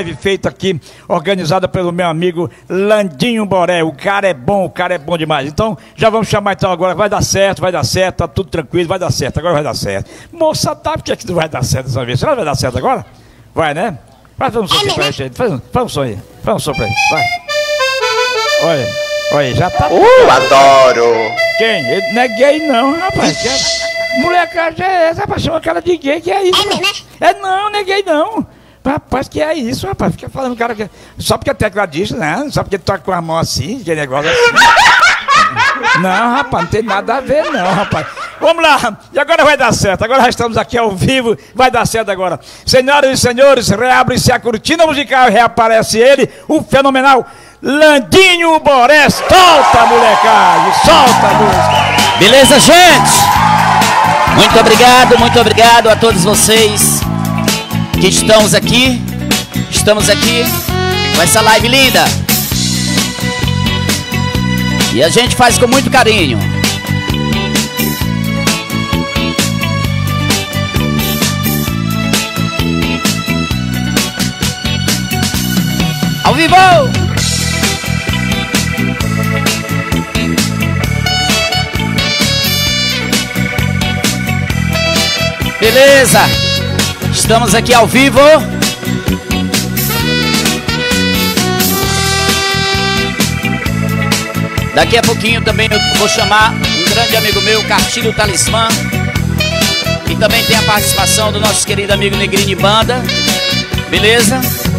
live feita aqui, organizada pelo meu amigo Landinho Boré. O cara é bom demais. Então, já vamos chamar então agora. Vai dar certo, tá tudo tranquilo, vai dar certo, agora vai dar certo. Moça, tá, por que não vai dar certo dessa vez? Será que vai dar certo agora? Vai, né? Faz um som aqui pra gente aí. Faz um som aí. Faz um som pra ele. Vai. Olha, já tá. Adoro! Quem? Ele não é gay, não, rapaz. Molecagem é essa, rapaz? Chama aquela de gay, que é isso? Não é gay, não. Rapaz, que é isso, rapaz? Fica falando, cara, que... só porque é tecladista, né? Só porque toca com a mão assim, que negócio assim. Não, rapaz, não tem nada a ver, não, rapaz. Vamos lá, e agora vai dar certo. Agora já estamos aqui ao vivo, vai dar certo agora. Senhoras e senhores, reabre-se a cortina musical e reaparece ele, o fenomenal Landinho Boré. Solta, molecagem, solta a música. Beleza, gente? Muito obrigado a todos vocês que estamos aqui com essa live linda. E a gente faz com muito carinho. Ao vivo! Beleza? Estamos aqui ao vivo. Daqui a pouquinho também eu vou chamar um grande amigo meu, Cartilho Talismã. E também tem a participação do nosso querido amigo Negrini Banda. Beleza?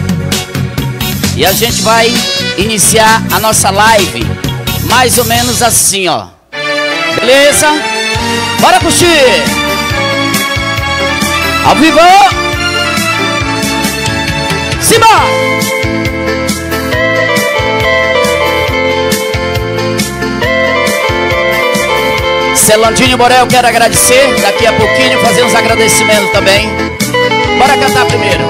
E a gente vai iniciar a nossa live mais ou menos assim, ó. Beleza? Bora curtir! Ao vivo! Simba! Landinho Boré, eu quero agradecer. Daqui a pouquinho fazer uns agradecimentos também. Bora cantar primeiro.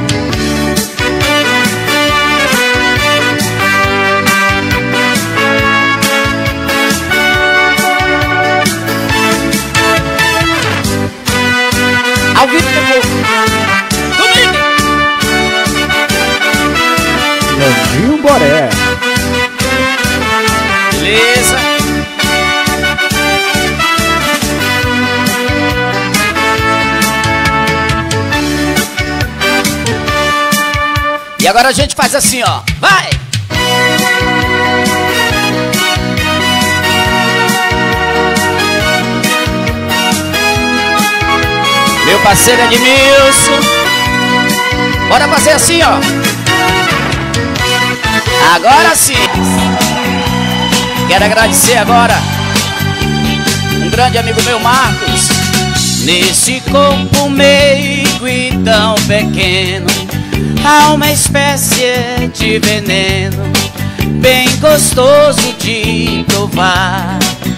Ao vivo domingo. Landinho Boré. Beleza. E agora a gente faz assim, ó. Vai! Meu parceiro Edmilson. Bora fazer assim, ó. Agora sim. Quero agradecer agora um grande amigo meu, Marcos. Nesse corpo meigo e tão pequeno há uma espécie de veneno bem gostoso de provar.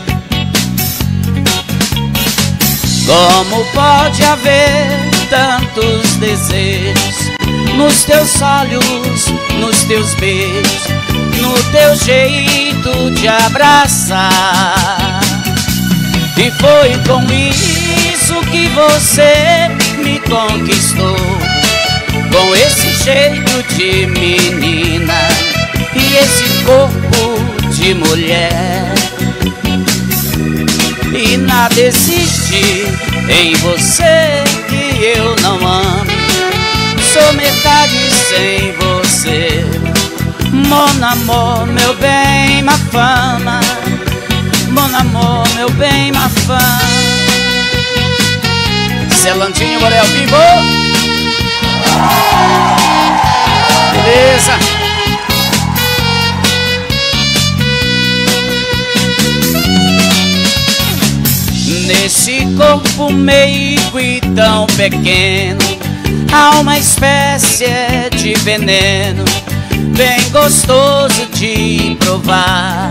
Como pode haver tantos desejos nos teus olhos, nos teus beijos, no teu jeito de abraçar? E foi com isso que você me conquistou, com esse jeito de menina e esse corpo de mulher. E nada existe em você que eu não amo. Sou metade sem você. Mon amour, meu bem, ma fama. Mon amour, meu bem, ma fama. Landinho Boré ao vivo. Beleza. Nesse corpo meigo e tão pequeno há uma espécie de veneno bem gostoso de provar.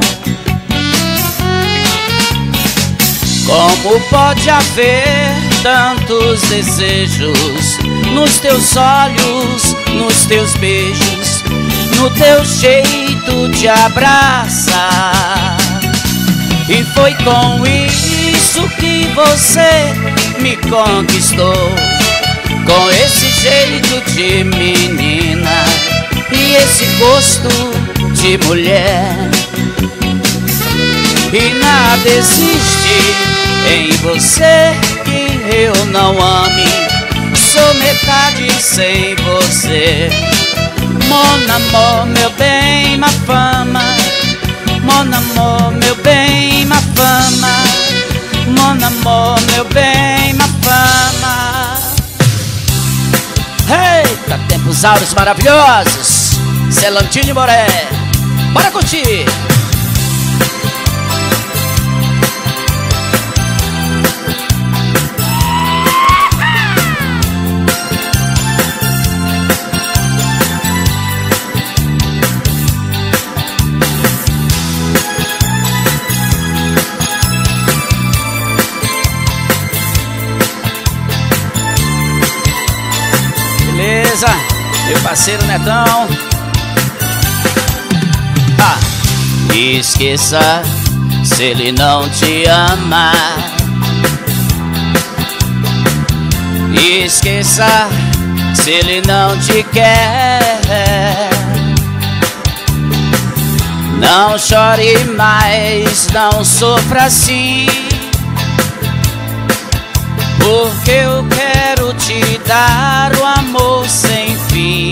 Como pode haver tantos desejos nos teus olhos, nos teus beijos, no teu jeito de abraçar? E foi com isso que você me conquistou, com esse jeito de menina gosto de mulher e nada existe em você que eu não ame. Sou metade sem você. Mon amour, meu bem, ma fama. Mon amour, meu bem, ma fama. Mon amour, meu bem, ma fama. Eita, tempos áureos maravilhosos. Celantine Moré, bora curtir. Beleza, meu parceiro Netão. Esqueça se ele não te ama. Esqueça se ele não te quer. Não chore mais, não sofra assim, porque eu quero te dar o amor sem fim.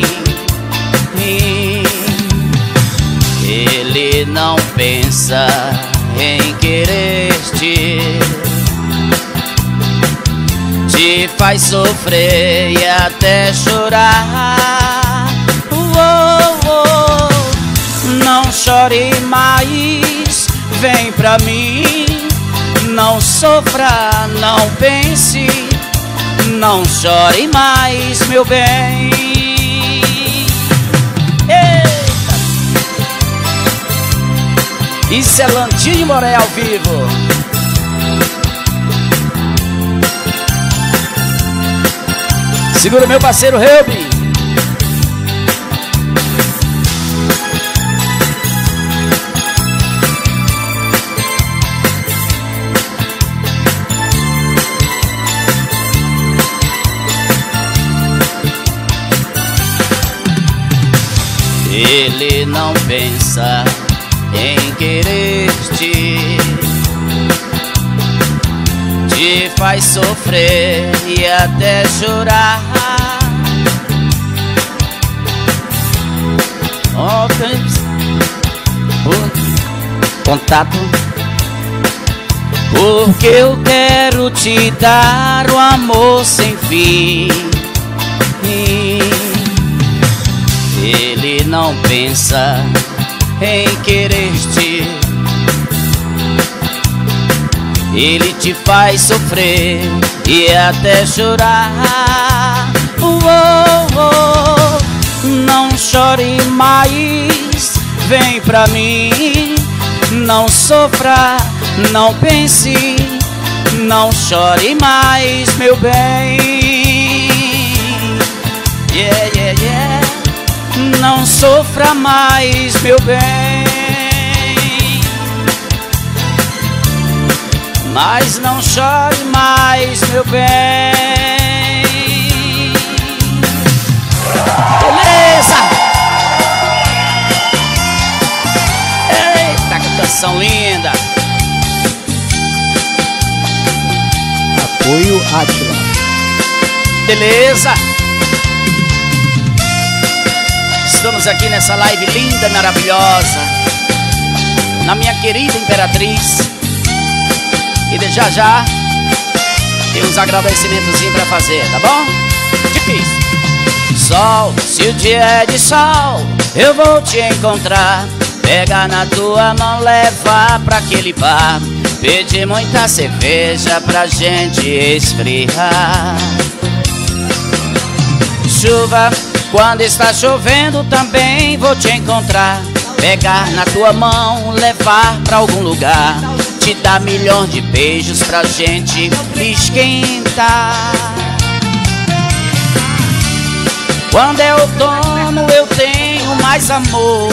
Ele não pensa em querer-te, te faz sofrer e até chorar. Não chore mais, vem pra mim. Não sofra, não pense, não chore mais, meu bem. Isso é Celantine Moré ao vivo. Segura meu parceiro Helby. Ele não pensa em querer-te, te faz sofrer e até chorar. Contato, porque eu quero te dar o amor sem fim. Ele não pensa em querer-te, ele te faz sofrer e até chorar. Não chore mais, vem pra mim. Não sofra, não pense, não chore mais, meu bem. Yeah, yeah, yeah. Não sofra mais, meu bem. Mas não chore mais, meu bem. Beleza! Eita, que canção linda! Apoio Átila. Beleza! Estamos aqui nessa live linda e maravilhosa, na minha querida Imperatriz. E de já tem uns agradecimentozinhos pra fazer, tá bom? Difícil. Sol, se o dia é de sol, eu vou te encontrar. Pega na tua mão, levar pra aquele bar. Pedir muita cerveja pra gente esfriar. Chuva, quando está chovendo também vou te encontrar. Pegar na tua mão, levar pra algum lugar. Te dar milhões de beijos pra gente esquentar. Quando é outono eu tenho mais amor.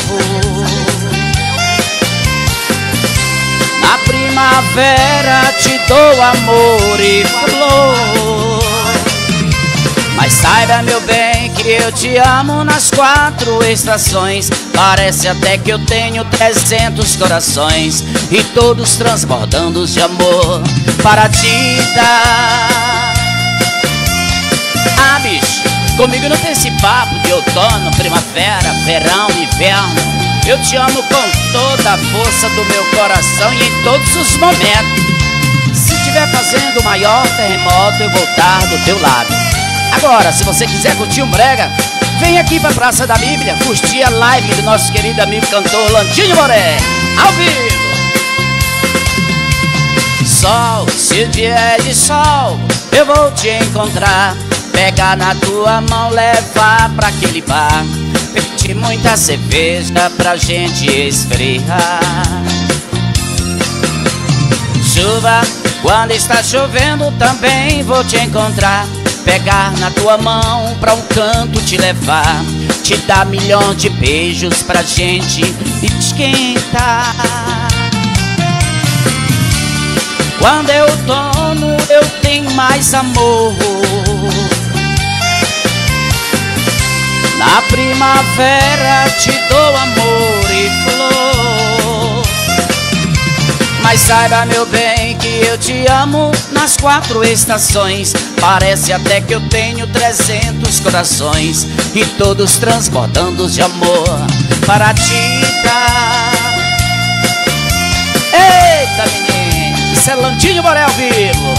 Na primavera te dou amor e flor. Mas saiba, meu bem, que eu te amo nas 4 estações. Parece até que eu tenho 300 corações e todos transbordando de amor para te dar. Ah, bicho, comigo não tem esse papo de outono, primavera, verão, inverno. Eu te amo com toda a força do meu coração e em todos os momentos. Se estiver fazendo o maior terremoto, eu vou estar do teu lado. Agora, se você quiser curtir um brega, vem aqui pra Praça da Bíblia curtir a live do nosso querido amigo cantor Landinho Boré, ao vivo. Sol, se o dia é de sol, eu vou te encontrar, pegar na tua mão, levar pra aquele bar, pedir muita cerveja pra gente esfriar. Chuva, quando está chovendo também vou te encontrar, pegar na tua mão pra um canto te levar, te dar milhão de beijos pra gente esquentar. Quando é outono eu tenho mais amor, na primavera te dou amor e flor. Mas saiba, meu bem, que eu te amo nas 4 estações. Parece até que eu tenho 300 corações e todos transbordando de amor para te dar. Eita, menino, isso é Landinho Boré ao vivo.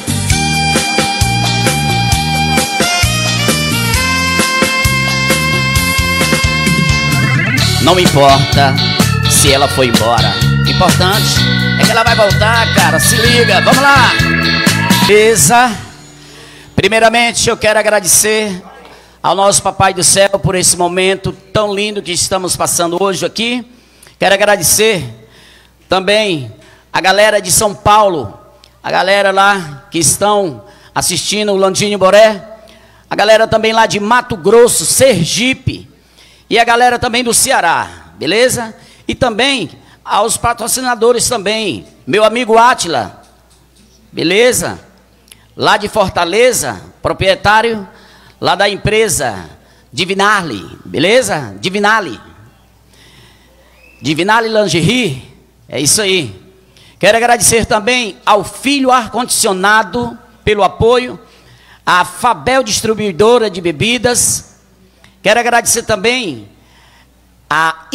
Não importa se ela foi embora, o importante é que ela vai voltar, cara, se liga, vamos lá. Beleza? Primeiramente eu quero agradecer ao nosso Papai do Céu por esse momento tão lindo que estamos passando hoje aqui. Quero agradecer também a galera de São Paulo, a galera lá que estão assistindo o Landinho Boré, a galera também lá de Mato Grosso, Sergipe, e a galera também do Ceará, beleza? E também aos patrocinadores também, meu amigo Átila, beleza? Lá de Fortaleza, proprietário lá da empresa Divinale, beleza? Divinale Lingerie, é isso aí. Quero agradecer também ao Filho Ar-Condicionado pelo apoio, a Fabel Distribuidora de Bebidas. Quero agradecer também a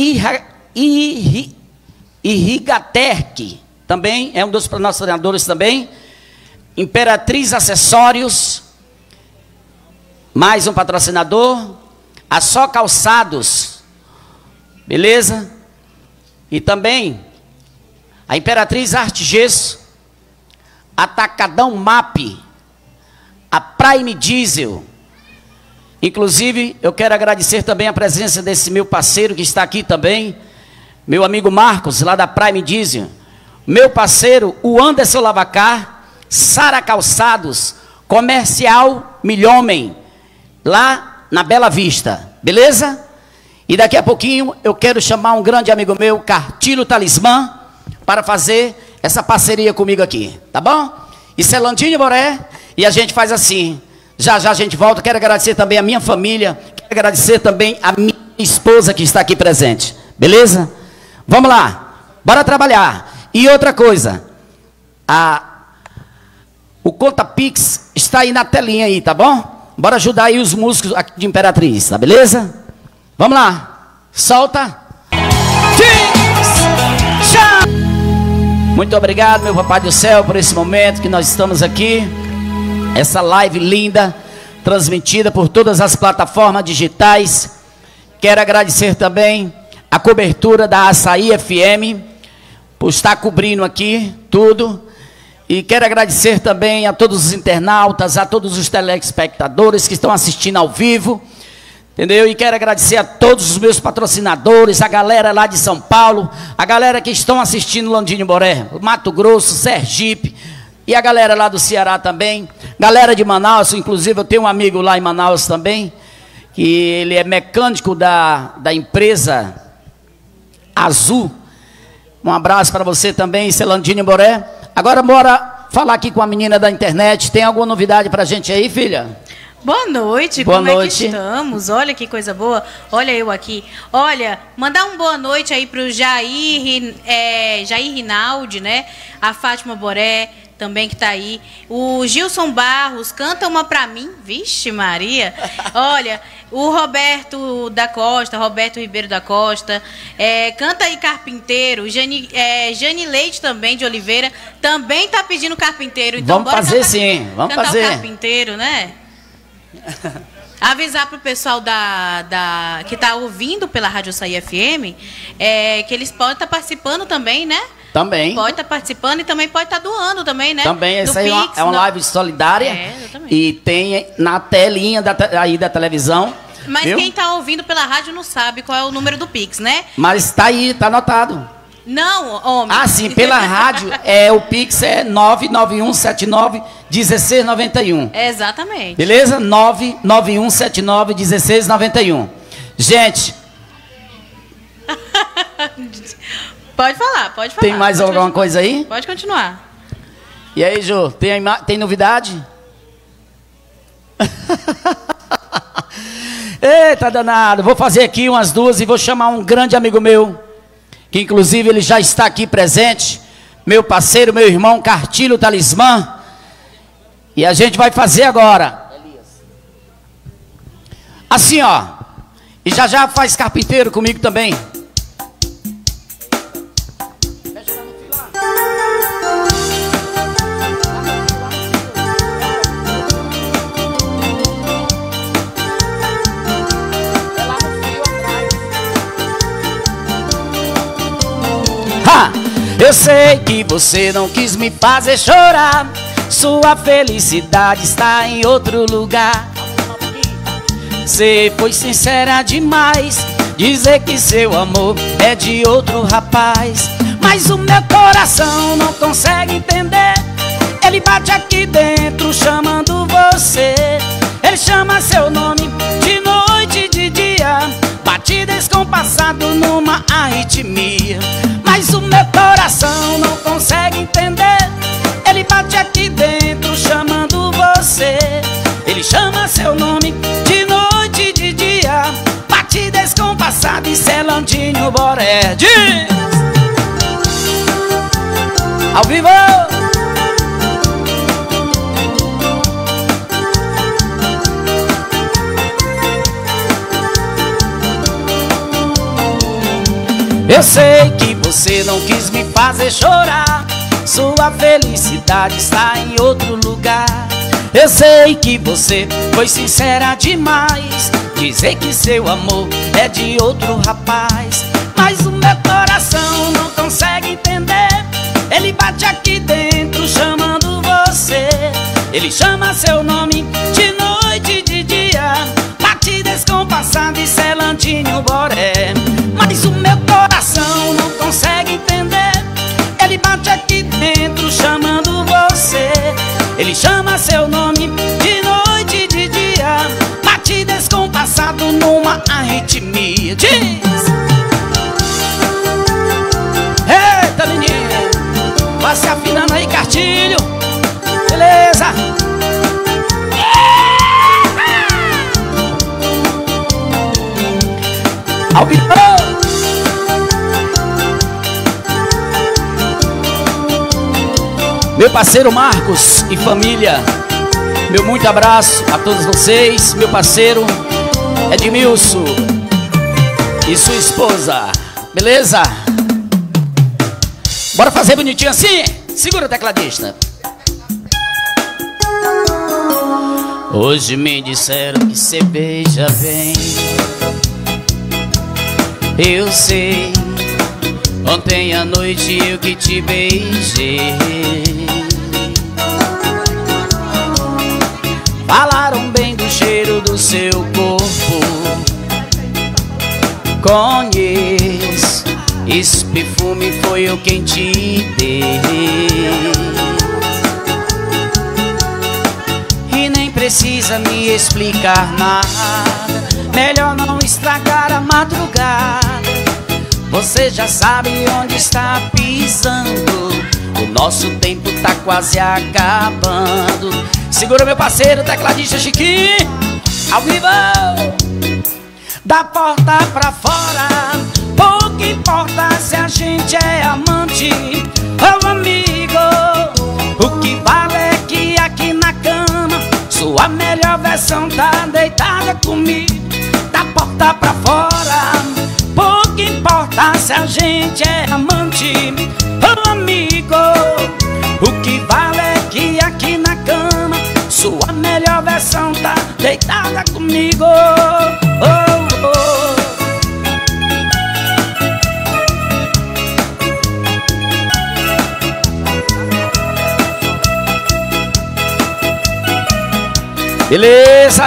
Irrigaterc, também é um dos patrocinadores também. Imperatriz Acessórios, mais um patrocinador. A Só Calçados, beleza? E também a Imperatriz Arte Gesso, Atacadão MAP, a Prime Diesel. Inclusive, eu quero agradecer também a presença desse meu parceiro que está aqui também, meu amigo Marcos, lá da Prime Diesel. Meu parceiro, o Anderson Lavacar, Sara Calçados, Comercial Milhomem, lá na Bela Vista, beleza? E daqui a pouquinho eu quero chamar um grande amigo meu, Cartilho Talismã, para fazer essa parceria comigo aqui, tá bom? Isso é Landinho Boré e a gente faz assim. Já já a gente volta. Quero agradecer também a minha família. Quero agradecer também a minha esposa que está aqui presente. Beleza? Vamos lá. Bora trabalhar. E outra coisa. O Conta Pix está aí na telinha aí, tá bom? Bora ajudar aí os músicos aqui de Imperatriz, tá beleza? Vamos lá. Solta. Muito obrigado, meu Papai do Céu, por esse momento que nós estamos aqui. Essa live linda, transmitida por todas as plataformas digitais. Quero agradecer também a cobertura da Açaí FM, por estar cobrindo aqui tudo. E quero agradecer também a todos os internautas, a todos os telespectadores que estão assistindo ao vivo. Entendeu? E quero agradecer a todos os meus patrocinadores, a galera lá de São Paulo, a galera que estão assistindo Landinho Boré, Mato Grosso, Sergipe, e a galera lá do Ceará também, galera de Manaus. Inclusive eu tenho um amigo lá em Manaus também, que ele é mecânico da empresa Azul. Um abraço para você também, isso é Landinho Boré. Agora bora falar aqui com a menina da internet. Tem alguma novidade pra gente aí, filha? Boa noite, boa como noite. É que estamos? Olha que coisa boa. Olha eu aqui. Olha, mandar uma boa noite aí pro Jair Rinaldi, né? A Fátima Boré também que tá aí. O Gilson Barros, canta uma pra mim. Vixe Maria. Olha, o Roberto Ribeiro da Costa. Canta aí Carpinteiro. Jane Leite também, de Oliveira, também tá pedindo Carpinteiro. Então, vamos fazer sim, vamos cantar fazer. O Carpinteiro, né? Avisar pro pessoal que tá ouvindo pela Rádio Açaí FM que eles podem estar participando também, né? Também. Pode estar participando e também pode estar doando também, né? Também, isso aí é uma live solidária. Exatamente. E tem na telinha aí da televisão. Mas viu? quem tá ouvindo pela rádio não sabe qual é o número do Pix, né? Mas tá aí, tá anotado. Não, homem. Ah, sim, pela rádio, o Pix é 991791691. Exatamente. Beleza? 991791691. Gente. Pode falar. Tem mais alguma coisa aí? Pode continuar. E aí, Jô, tem novidade? Eita danado, vou fazer aqui umas duas e vou chamar um grande amigo meu, que inclusive ele já está aqui presente, meu parceiro, meu irmão Cartilho Talismã, e a gente vai fazer agora, assim ó, e já faz carpinteiro comigo também. Eu sei que você não quis me fazer chorar, sua felicidade está em outro lugar. Você foi sincera demais, dizer que seu amor é de outro rapaz. Mas o meu coração não consegue entender, ele bate aqui dentro chamando você. Ele chama seu nome de noite e de dia, bate descompassado numa arritmia. Mas o meu coração não consegue entender, ele bate aqui dentro chamando você. Ele chama seu nome de noite e de dia, bate descompassado e Celandinho Boré. Diz! Ao vivo! Eu sei que você não quis me fazer chorar, sua felicidade está em outro lugar. Eu sei que você foi sincera demais, dizer que seu amor é de outro rapaz. Mas o meu coração não consegue entender, ele bate aqui dentro chamando você. Ele chama seu nome de noite e de dia, bate descompassado e Celandinho Boré. Mas o meu coração não consegue entender, ele bate aqui dentro chamando você. Ele chama seu nome de noite e de dia, bate descompassado numa arritmia. Diz! Eita, menino, vai se afinando aí, Cartilho. Beleza? Ao vivo! Meu parceiro Marcos e família, meu muito abraço a todos vocês. Meu parceiro Edmilson e sua esposa, beleza? Bora fazer bonitinho assim? Segura, tecladista. Hoje me disseram que cê beija bem, eu sei. Ontem à noite eu que te beijei, falaram bem do cheiro do seu corpo. Conheço, esse perfume foi eu quem te dei. E nem precisa me explicar nada, melhor não estragar a madrugada. você já sabe onde está pisando. O nosso tempo tá quase acabando. Segura meu parceiro, tecladista Chiquinho, ao vivo. Da porta pra fora, pouco importa se a gente é amante ou amigo. O que vale é que aqui na cama sua melhor versão tá deitada comigo. Da porta pra fora, pouco importa se a gente é amante ou amigo. O que vale é que aqui na cama sua melhor versão tá deitada comigo. Beleza?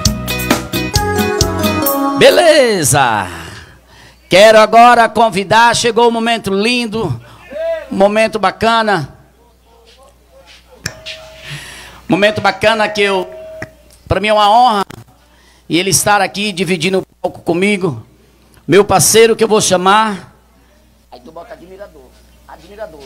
Beleza! Quero agora convidar, chegou um momento lindo, um momento bacana. Momento bacana que para mim é uma honra e ele estar aqui dividindo um pouco comigo. Meu parceiro que eu vou chamar. Aí tu bota admirador. Admirador.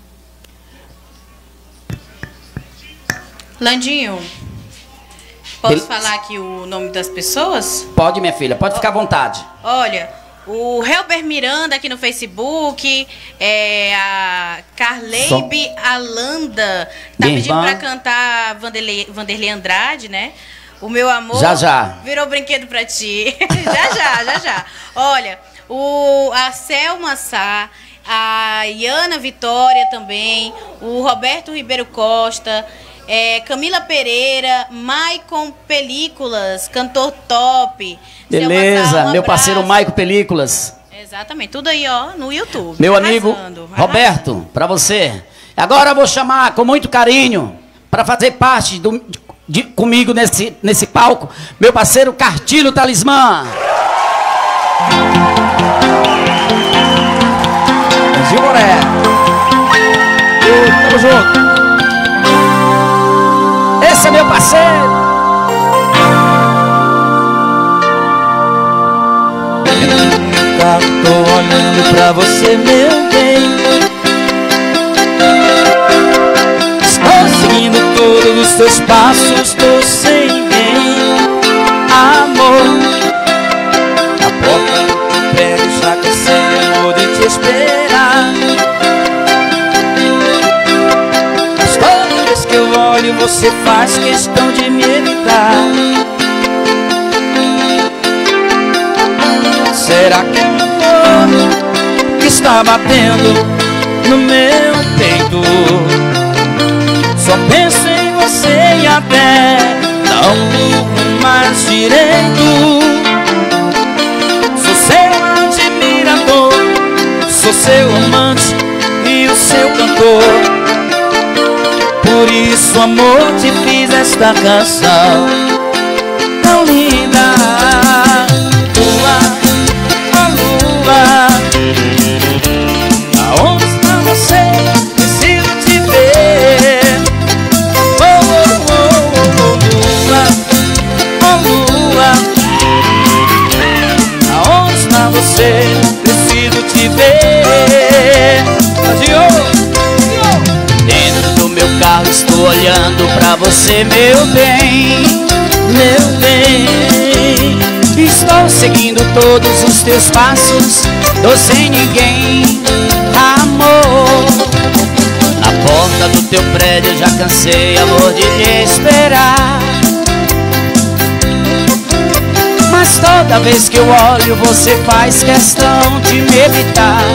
Landinho, posso falar aqui o nome das pessoas? Pode, minha filha, pode ficar à vontade. Olha, o Helber Miranda aqui no Facebook, a Carleibe Alanda, tá pedindo pra cantar Vanderlei Andrade, né? O meu amor já virou brinquedo pra ti. já. Olha, a Selma Sá, a Iana Vitória também, o Roberto Ribeiro Costa, Camila Pereira, Maicon Películas, cantor top. Beleza, meu parceiro Maicon Películas. Exatamente, tudo aí, ó, no YouTube. Meu amigo Roberto, pra você. Agora eu vou chamar com muito carinho, pra fazer parte comigo nesse palco, meu parceiro Cartilho Talismã. Gilboré. Tamo junto. Esse é meu parceiro. Tô olhando pra você, meu bem. Estou seguindo todos os teus passos, tô sem ninguém. Amor, a porta do prédio já cansei, amor, de te esperar. Mas toda vez que eu olho, você faz questão de me evitar. Será que é o amor que está batendo no meu peito? Só penso em você e até não durmo mais direito. Sou seu admirador, sou seu amante e o seu cantor. Por isso, amor, te fiz esta canção tão linda. Aonde está você? Preciso te ver. Oh, oh, oh, oh, lua, oh, lua. Aonde está você? Preciso te ver. Dentro do meu carro estou olhando pra você, meu bem, meu bem. Estou seguindo todos os teus passos, tô sem ninguém, amor. Na porta do teu prédio já cansei, amor, de te esperar. Mas toda vez que eu olho, você faz questão de me evitar.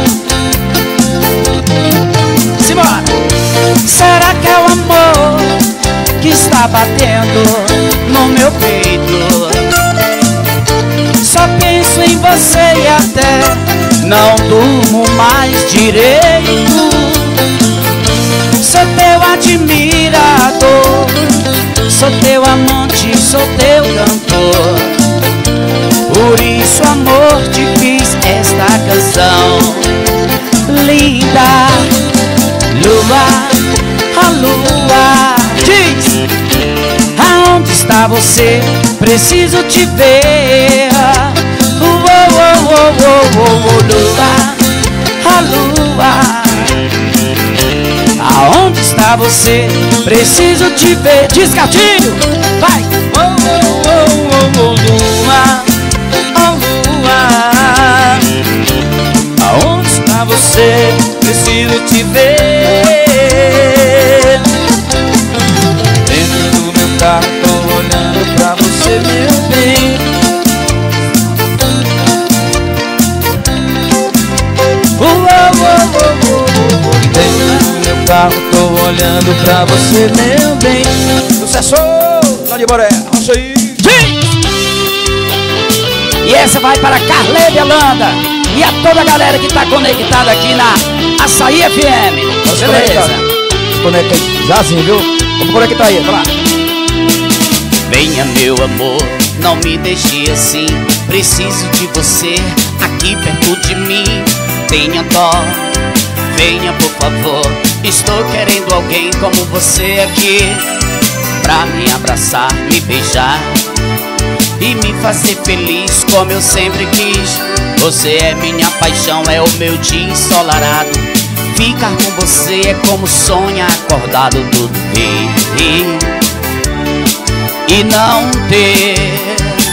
Simbora! Será que é o amor que está batendo no meu peito? Só penso em você e até não durmo mais direito. Sou teu admirador, sou teu amante, sou teu cantor. Por isso, amor, te fiz esta canção linda. Lua, a lua, diz: aonde está você? Preciso te ver. Lua, você, preciso te ver. Diz, Gatinho, vai! Oh, oh, oh, oh, oh, lua, oh, lua, aonde está você? Preciso te ver. Dentro do meu carro tô olhando pra você, meu bem. Dentro do meu carro tô olhando pra você, meu bem. Sucesso! Lá de Boré, rocha aí. E essa vai para Carlene Holanda e a toda a galera que tá conectada aqui na Açaí FM. Beleza? Conecta aí, jazinho, viu? Vamos conectar aí, vai lá. Venha, meu amor, não me deixe assim. Preciso de você aqui perto de mim. Tenha dó, venha por favor. Estou querendo alguém como você aqui, pra me abraçar, me beijar e me fazer feliz como eu sempre quis. Você é minha paixão, é o meu dia ensolarado. Ficar com você é como sonhar acordado tudo e não ter.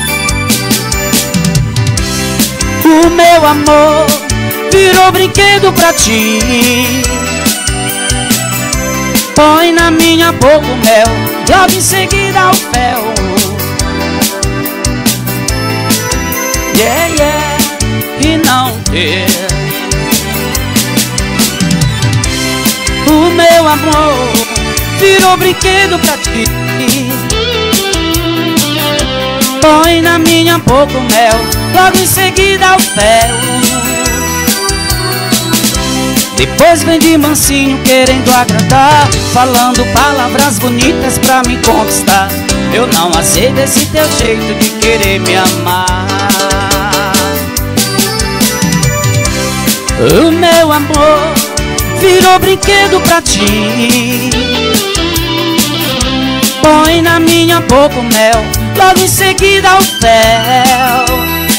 O meu amor virou brinquedo pra ti. Põe na minha boca o mel, logo em seguida o fel. Yeah, yeah, e não ter. O meu amor virou brinquedo pra ti. Põe na minha boca o mel, logo em seguida o fel. Depois vem de mansinho querendo agradar, falando palavras bonitas pra me conquistar. Eu não aceito esse teu jeito de querer me amar. O meu amor virou brinquedo pra ti. Põe na minha boca o mel, logo em seguida o fel.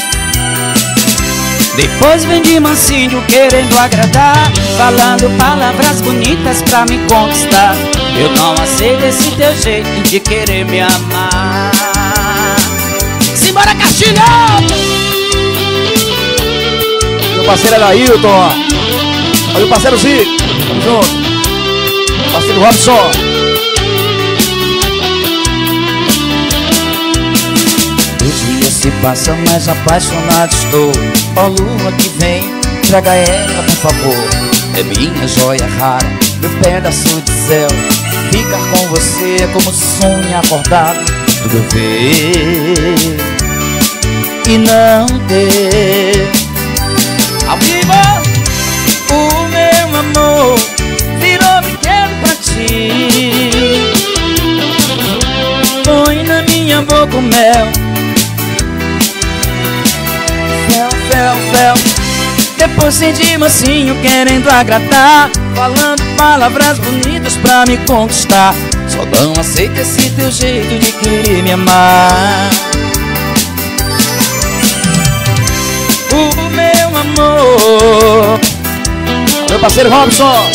Depois vem de mansinho querendo agradar, falando palavras bonitas pra me conquistar. Eu não aceito esse teu jeito de querer me amar. Simbora, Castilho! Meu parceiro é Dailton, ó. Olha o parceiro Zico, tamo junto. Parceiro Robson. Os dias se passam, mais apaixonado estou. Ó lua que vem, traga ela por favor. É minha joia rara, meu pedaço de céu. Ficar com você é como sonho acordado, tudo ver e não ter. Ao vivo! O meu amor virou brinquedo pra ti. Põe na minha boca o mel, fel, fel, fel. Depois senti mansinho querendo agradar, falando palavras bonitas pra me conquistar. Só não aceito esse teu jeito de querer me amar. O meu amor, Meu parceiro Robson.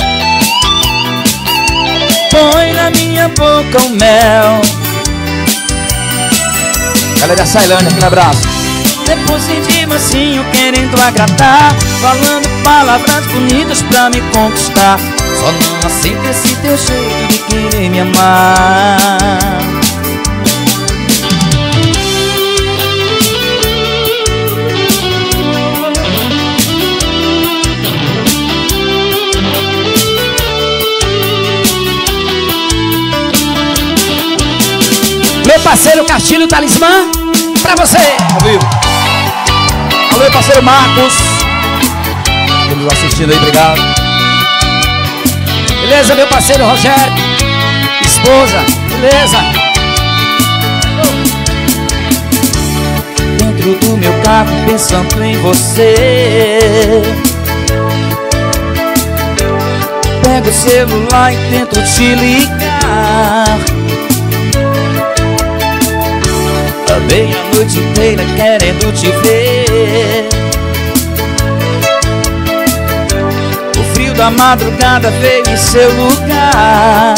põe na minha boca o mel. Galera da Sailândia, aquele abraço. Depois senti mansinho querendo agradar, falando palavras bonitas pra me conquistar. Só não aceito esse teu jeito de querer me amar. Meu parceiro Castilho Talismã, pra você. Ao vivo. Alô, meu parceiro Marcos. Estamos nos assistindo aí, obrigado. Beleza, meu parceiro Rogério, esposa, beleza? Dentro do meu carro pensando em você, pego o celular e tento te ligar. Andei a noite inteira querendo te ver. O frio da a madrugada veio em seu lugar.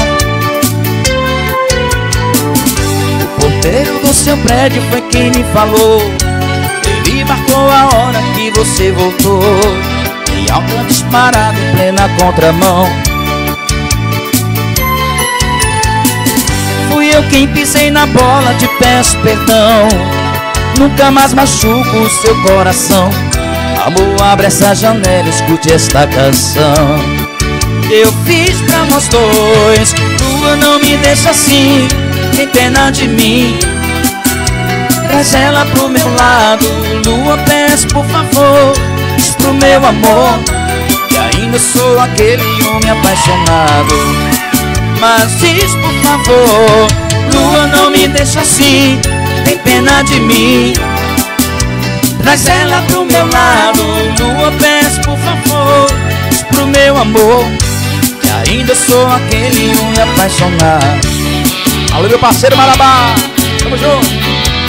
O porteiro do seu prédio foi quem me falou. Ele marcou a hora que você voltou, em alta disparada em plena contramão. Fui eu quem pisei na bola, te peço perdão. Nunca mais machuco o seu coração. Amor, abre essa janela, escute esta canção. Eu fiz pra nós dois. Lua, não me deixa assim, tem pena de mim. Traz ela pro meu lado. Lua, peço por favor, diz pro meu amor que ainda sou aquele homem apaixonado. Mas diz por favor, Lua, não me deixa assim, tem pena de mim. Traz ela pro meu lado. Lua, peço por favor, diz pro meu amor que ainda sou aquele homem apaixonado. Alô, meu parceiro Marabá, tamo junto.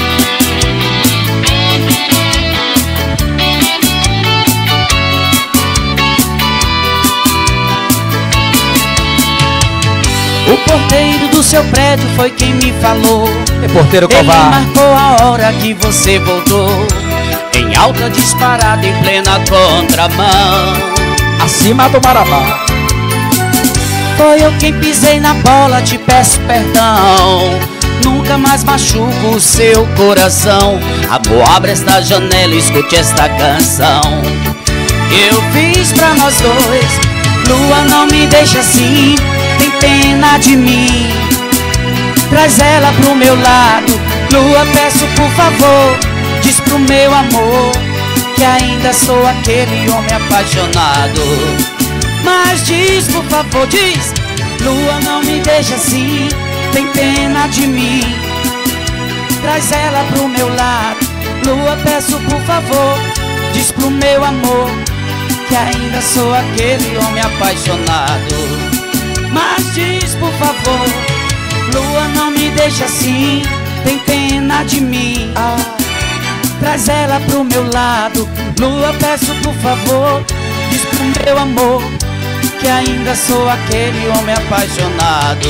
O porteiro do seu prédio foi quem me falou. É porteiro Ele covarde. marcou a hora que você voltou, em alta disparada em plena contramão. Acima do Marabá. Foi eu quem pisei na bola, te peço perdão. Nunca mais machuco o seu coração. Amor, abre esta janela, escute esta canção. Eu fiz pra nós dois. Lua, não me deixa assim, tem pena de mim. Traz ela pro meu lado. Lua, peço por favor, diz pro meu amor que ainda sou aquele homem apaixonado. Mas diz por favor, diz, Lua, não me deixa assim, tem pena de mim. Traz ela pro meu lado. Lua, peço por favor, diz pro meu amor que ainda sou aquele homem apaixonado. Mas diz por favor, Lua, não me deixa assim, tem pena de mim. Traz ela pro meu lado. Lua, peço por favor, diz pro meu amor que ainda sou aquele homem apaixonado.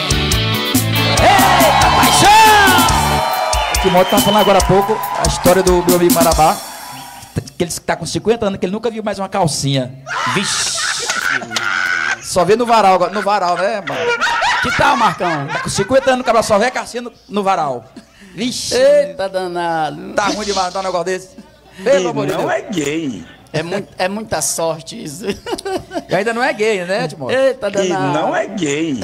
Eita, paixão! O Timóteo estava falando agora há pouco a história do meu amigo Marabá, que ele está com 50 anos, que ele nunca viu mais uma calcinha. Vixe! Só vê no varal, né, mano? Que tal, Marcão? Tá com 50 anos, o cabra só vê a calcinha no varal. Vixe! Eita danado! Tá ruim demais dar um negócio desse. Pelo amor de Deus. Não é gay. É muita sorte isso. E ainda não é gay, né, Timóteo? Eita E danado! não é gay.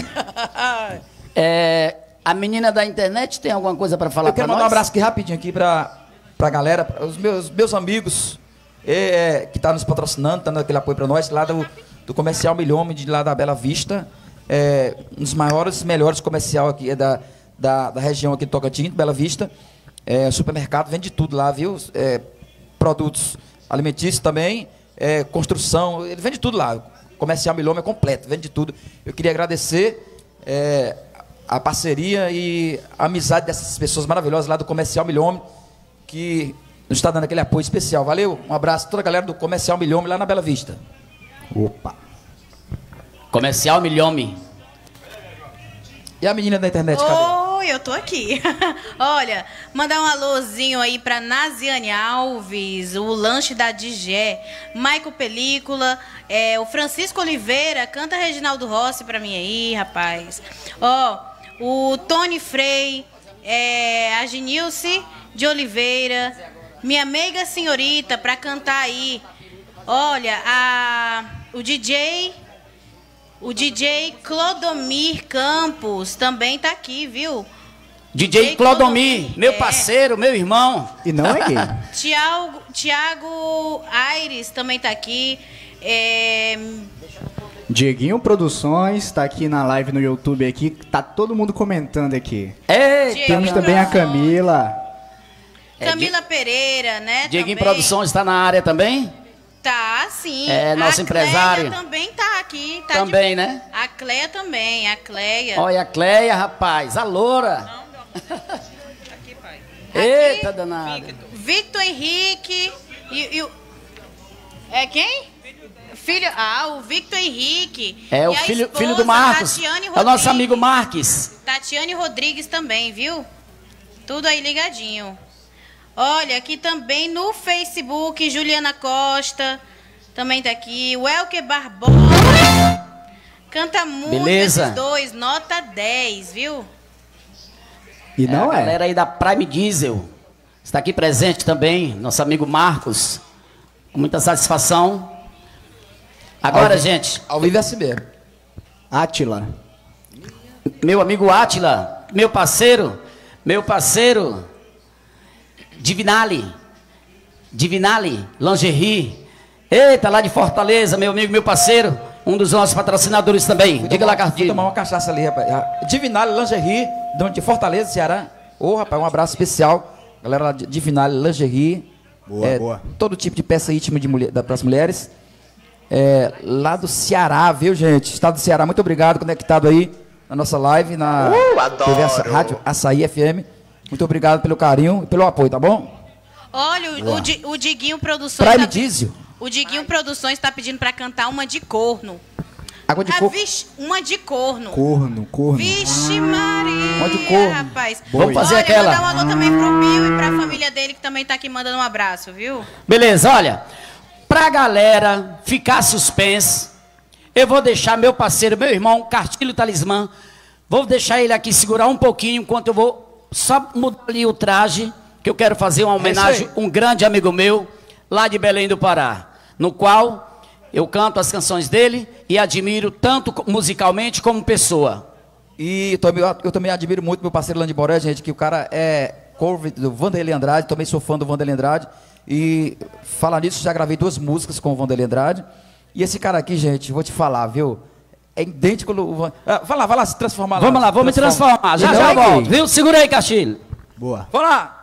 A menina da internet tem alguma coisa pra falar Eu quero pra mandar um nós? abraço aqui rapidinho aqui pra galera, os meus amigos que tá nos patrocinando, tá dando aquele apoio pra nós, lá do Comercial Milhome, de lá da Bela Vista. Um dos maiores, melhores comercial aqui da região aqui de Tocantins, Bela Vista. Supermercado, vende tudo lá, viu? Produtos alimentícios também, construção, ele vende tudo lá. Comercial Milhome é completo, vende tudo. Eu queria agradecer a parceria e a amizade dessas pessoas maravilhosas lá do Comercial Milhome, que nos está dando aquele apoio especial. Valeu, um abraço a toda a galera do Comercial Milhome lá na Bela Vista. Opa! Comercial Milhome. E a menina da internet, cadê? Oi, eu tô aqui. Olha, mandar um alôzinho aí pra Naziane Alves, o lanche da Digé, Maico Película, o Francisco Oliveira, canta Reginaldo Rossi pra mim aí, rapaz. O Tony Frei, a Genilce de Oliveira, minha meiga senhorita pra cantar aí. Olha, o DJ Clodomir Campos também tá aqui, viu? DJ Clodomir, meu parceiro, meu irmão. E não é gay. Tiago Aires também tá aqui. Dieguinho Produções tá aqui na live no YouTube aqui, tá todo mundo comentando aqui. Eita, Temos também a Camila. Camila Pereira, né? Dieguinho também. Produção está na área também? Tá, sim. Nossa empresária. A Cleia também tá aqui. Tá Também, né? A Cleia também, a Cleia. Olha a Cleia, rapaz, a loura. Aqui, pai. Eita, danada. Victor Henrique e o... É quem? Filho, o Victor Henrique. É, e o filho do Marcos. É o nosso amigo Marques. Tatiane Rodrigues também, viu? Tudo aí ligadinho. Olha, aqui também no Facebook, Juliana Costa também tá aqui. O Elker Barbosa. Canta muito. Beleza. Esses dois, nota 10, viu? E não A galera aí da Prime Diesel está aqui presente também, nosso amigo Marcos. Com muita satisfação. Agora, gente. Ao vivo SB. Átila. Meu amigo Átila, meu parceiro, Divinale Lingerie. Eita, lá de Fortaleza, meu amigo, meu parceiro, um dos nossos patrocinadores também. Diga lá, Cartinho. Vou tomar uma cachaça ali, rapaz. Divinale Lingerie, de Fortaleza, Ceará. Rapaz, um abraço especial. Galera lá de Divinale Lingerie. Boa. Todo tipo de peça íntima para as mulheres. Lá do Ceará, viu, gente? Estado do Ceará, muito obrigado, conectado aí na nossa live, na TV Rádio Açaí FM. Muito obrigado pelo carinho e pelo apoio, tá bom? Olha, o Diguinho Produções. Prime Diesel. O Diguinho Produções está pedindo para cantar uma de corno. Água de coco. Uma de corno. Corno. Vixe Maria, Uma de corno. rapaz. Vamos fazer olha, aquela. Mandar um alô também pro Bill e pra família dele, que também tá aqui mandando um abraço, viu? Beleza, olha. Pra galera ficar suspense, eu vou deixar meu parceiro, meu irmão, Cartilho Talismã. Vou deixar ele aqui segurar um pouquinho, enquanto eu vou só mudar ali o traje, que eu quero fazer uma homenagem a um grande amigo meu, lá de Belém do Pará, no qual eu canto as canções dele e admiro tanto musicalmente como pessoa. E eu também admiro muito meu parceiro Landi Boré, gente, que o cara é cover do Vanderlei Andrade, também sou fã do Vanderlei Andrade. E falar nisso, já gravei 2 músicas com o Vanderlei Andrade. E esse cara aqui, gente, vou te falar, viu? É idêntico ao... Vai lá, se transformar lá. Vamos lá, vou me transformar. Já Não, volto, viu? Segura aí, Castilho. Boa. Vamos lá.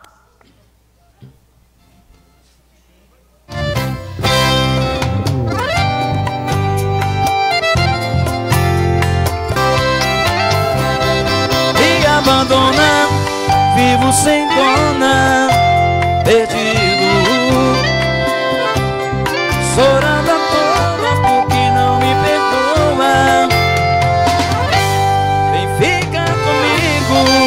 Me abandona, vivo sem dona, perdido, chorando à toa porque não me perdoa. Vem ficar comigo.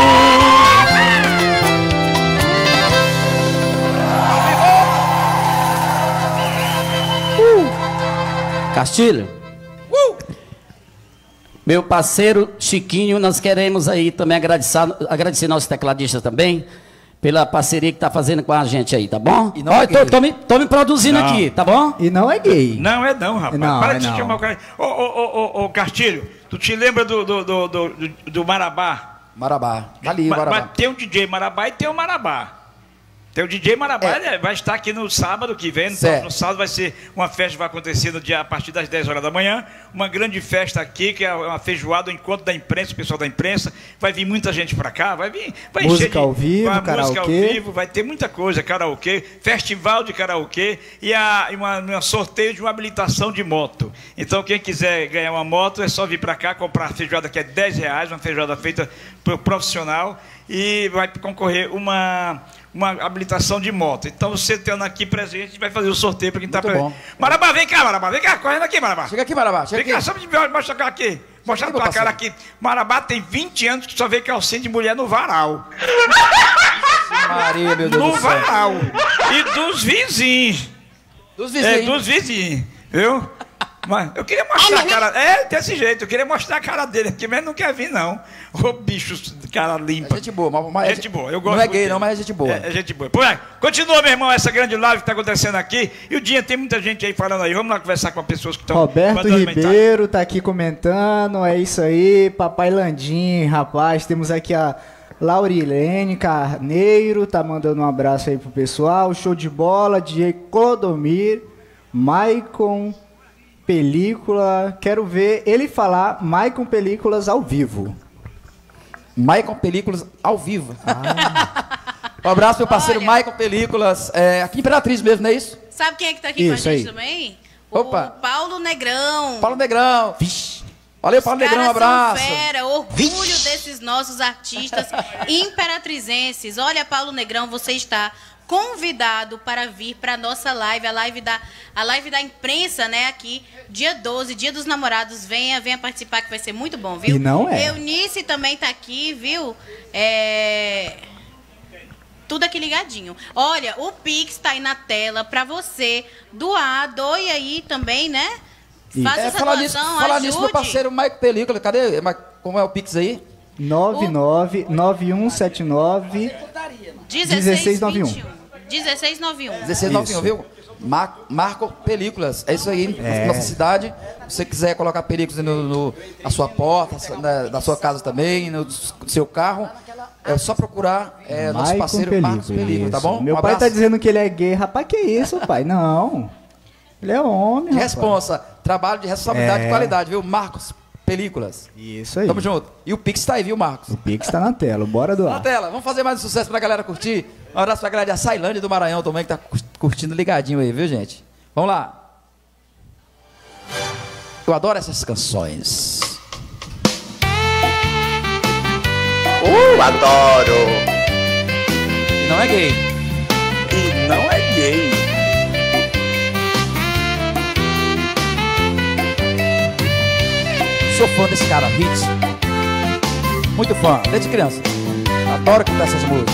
Castilho. Meu parceiro Chiquinho, nós queremos aí também agradecer nosso tecladista também, pela parceria que tá fazendo com a gente aí, tá bom? E não é gay. Tô me produzindo aqui, tá bom? E não é gay. Não é não, rapaz. Não, Para é de não. chamar o cara. Ô, Castilho, tu te lembra do Marabá? Marabá. Tá ali, Marabá. Mas tem o DJ Marabá e tem o Marabá. Tem o DJ Marabá, ele vai estar aqui no sábado que vem. No sábado vai ser uma festa que vai acontecer a partir das 10 horas da manhã. Uma grande festa aqui, que é uma feijoada, um encontro da imprensa, o pessoal da imprensa. Vai vir muita gente pra cá, vai música ao vivo, karaokê. Música ao vivo, vai ter muita coisa, karaokê, festival de karaokê e um sorteio de uma habilitação de moto. Então quem quiser ganhar uma moto é só vir pra cá, comprar a feijoada que é R$10, uma feijoada feita por profissional, e vai concorrer uma habilitação de moto. Então você tendo aqui presente, a gente vai fazer o sorteio para quem está presente. Marabá, vem cá, correndo aqui, Marabá. Chega aqui, Marabá. Vem cá, só me mostrar aqui. Mostrar a tua cara aqui. Marabá tem 20 anos que só vê calcinha de mulher no varal. Maria, meu Deus No do céu. varal. E dos vizinhos. Dos vizinhos. Dos vizinhos. Viu? Mas eu queria mostrar a cara... desse jeito. Eu queria mostrar a cara dele aqui, mas ele não quer vir, não. Ô, bicho, cara limpa. É gente boa, mas gente boa. Eu gosto não é muito gay, dele. não, mas é gente boa. É gente boa. Pô, continua, meu irmão, essa grande live que está acontecendo aqui. E o dia tem muita gente aí falando aí. Vamos lá conversar com as pessoas que estão... Roberto Ribeiro tá aqui comentando. É isso aí. Papai Landim, rapaz. Temos aqui a Laurilene Carneiro. Tá mandando um abraço aí pro pessoal. Show de bola. DJ Clodomir. Maicon Película. Quero ver ele falar Maicon Películas ao vivo. Maicon Películas ao vivo. Um abraço, meu parceiro Maicon Películas. Aqui em Imperatriz mesmo, não é isso? Sabe quem é que tá aqui Isso com a gente aí. também? Opa. O Paulo Negrão. Paulo Negrão. Vixe. Valeu, Paulo Negrão, um abraço. Fera, orgulho desses nossos artistas imperatrizenses. Olha, Paulo Negrão, você está convidado para vir para a nossa live, a live da imprensa, né, aqui, dia 12, Dia dos Namorados. Venha participar, que vai ser muito bom, viu? E não é. Eunice também tá aqui, viu? Tudo aqui ligadinho. Olha, o Pix tá aí na tela para você doar, doe aí também, né? Faça essa doação, falar nisso, meu parceiro Mike Película, cadê? Como é o Pix aí? 999179 1691. 1691, viu? Marco Películas, é isso aí, nossa cidade. Se você quiser colocar películas na sua porta, na sua casa também, no seu carro, é só procurar nosso parceiro Marcos Películas, tá bom? Meu pai tá dizendo que ele é gay. Rapaz, que isso, pai? Não. Ele é homem, rapaz. Responsa, trabalho de responsabilidade e qualidade, viu? Marcos Películas. Isso aí. Tamo junto. E o Pix tá aí, viu, Marcos? O Pix tá na tela, bora doar. Na tela. Vamos fazer mais um sucesso pra galera curtir. Um abraço pra galera de Açailândia do Maranhão também, que tá curtindo ligadinho aí, viu, gente? Vamos lá. Eu adoro essas canções. Adoro. E não é gay. E não é gay. Sou fã desse cara, Hits. Muito fã, desde criança. Adoro cantar essas músicas.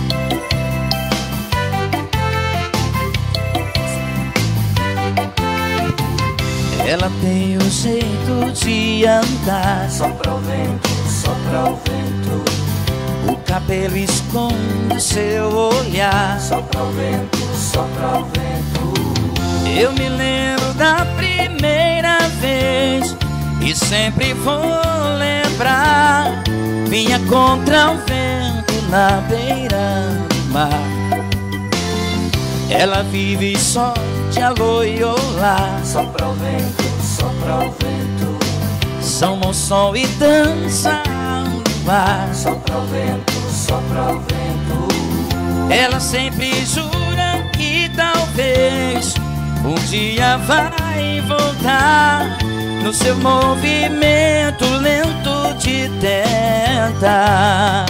Ela tem o jeito de andar, Sopra o vento, sopra o vento. o cabelo esconde seu olhar. Sopra o vento, sopra o vento. Eu me lembro da primeira vez e sempre vou lembrar. Vinha contra o vento na beira do mar. Ela vive só de aloiolá. Sopra o vento, sopra o vento. São sol e dança no ar. Sopra o vento, sopra o vento. Ela sempre jura que talvez um dia vai voltar. No seu movimento lento de tentar.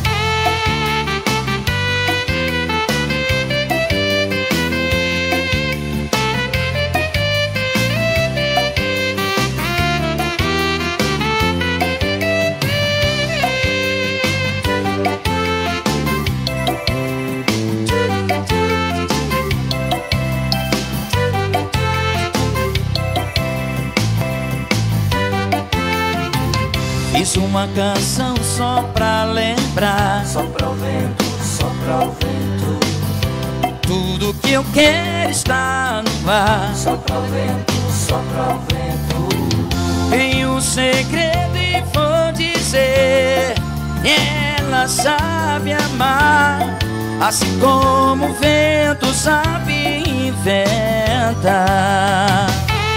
Fiz uma canção só pra lembrar. Sopra o vento, sopra o vento. Tudo que eu quero está no ar. Sopra o vento, sopra o vento. Tenho um segredo e vou dizer: ela sabe amar, assim como o vento sabe inventar.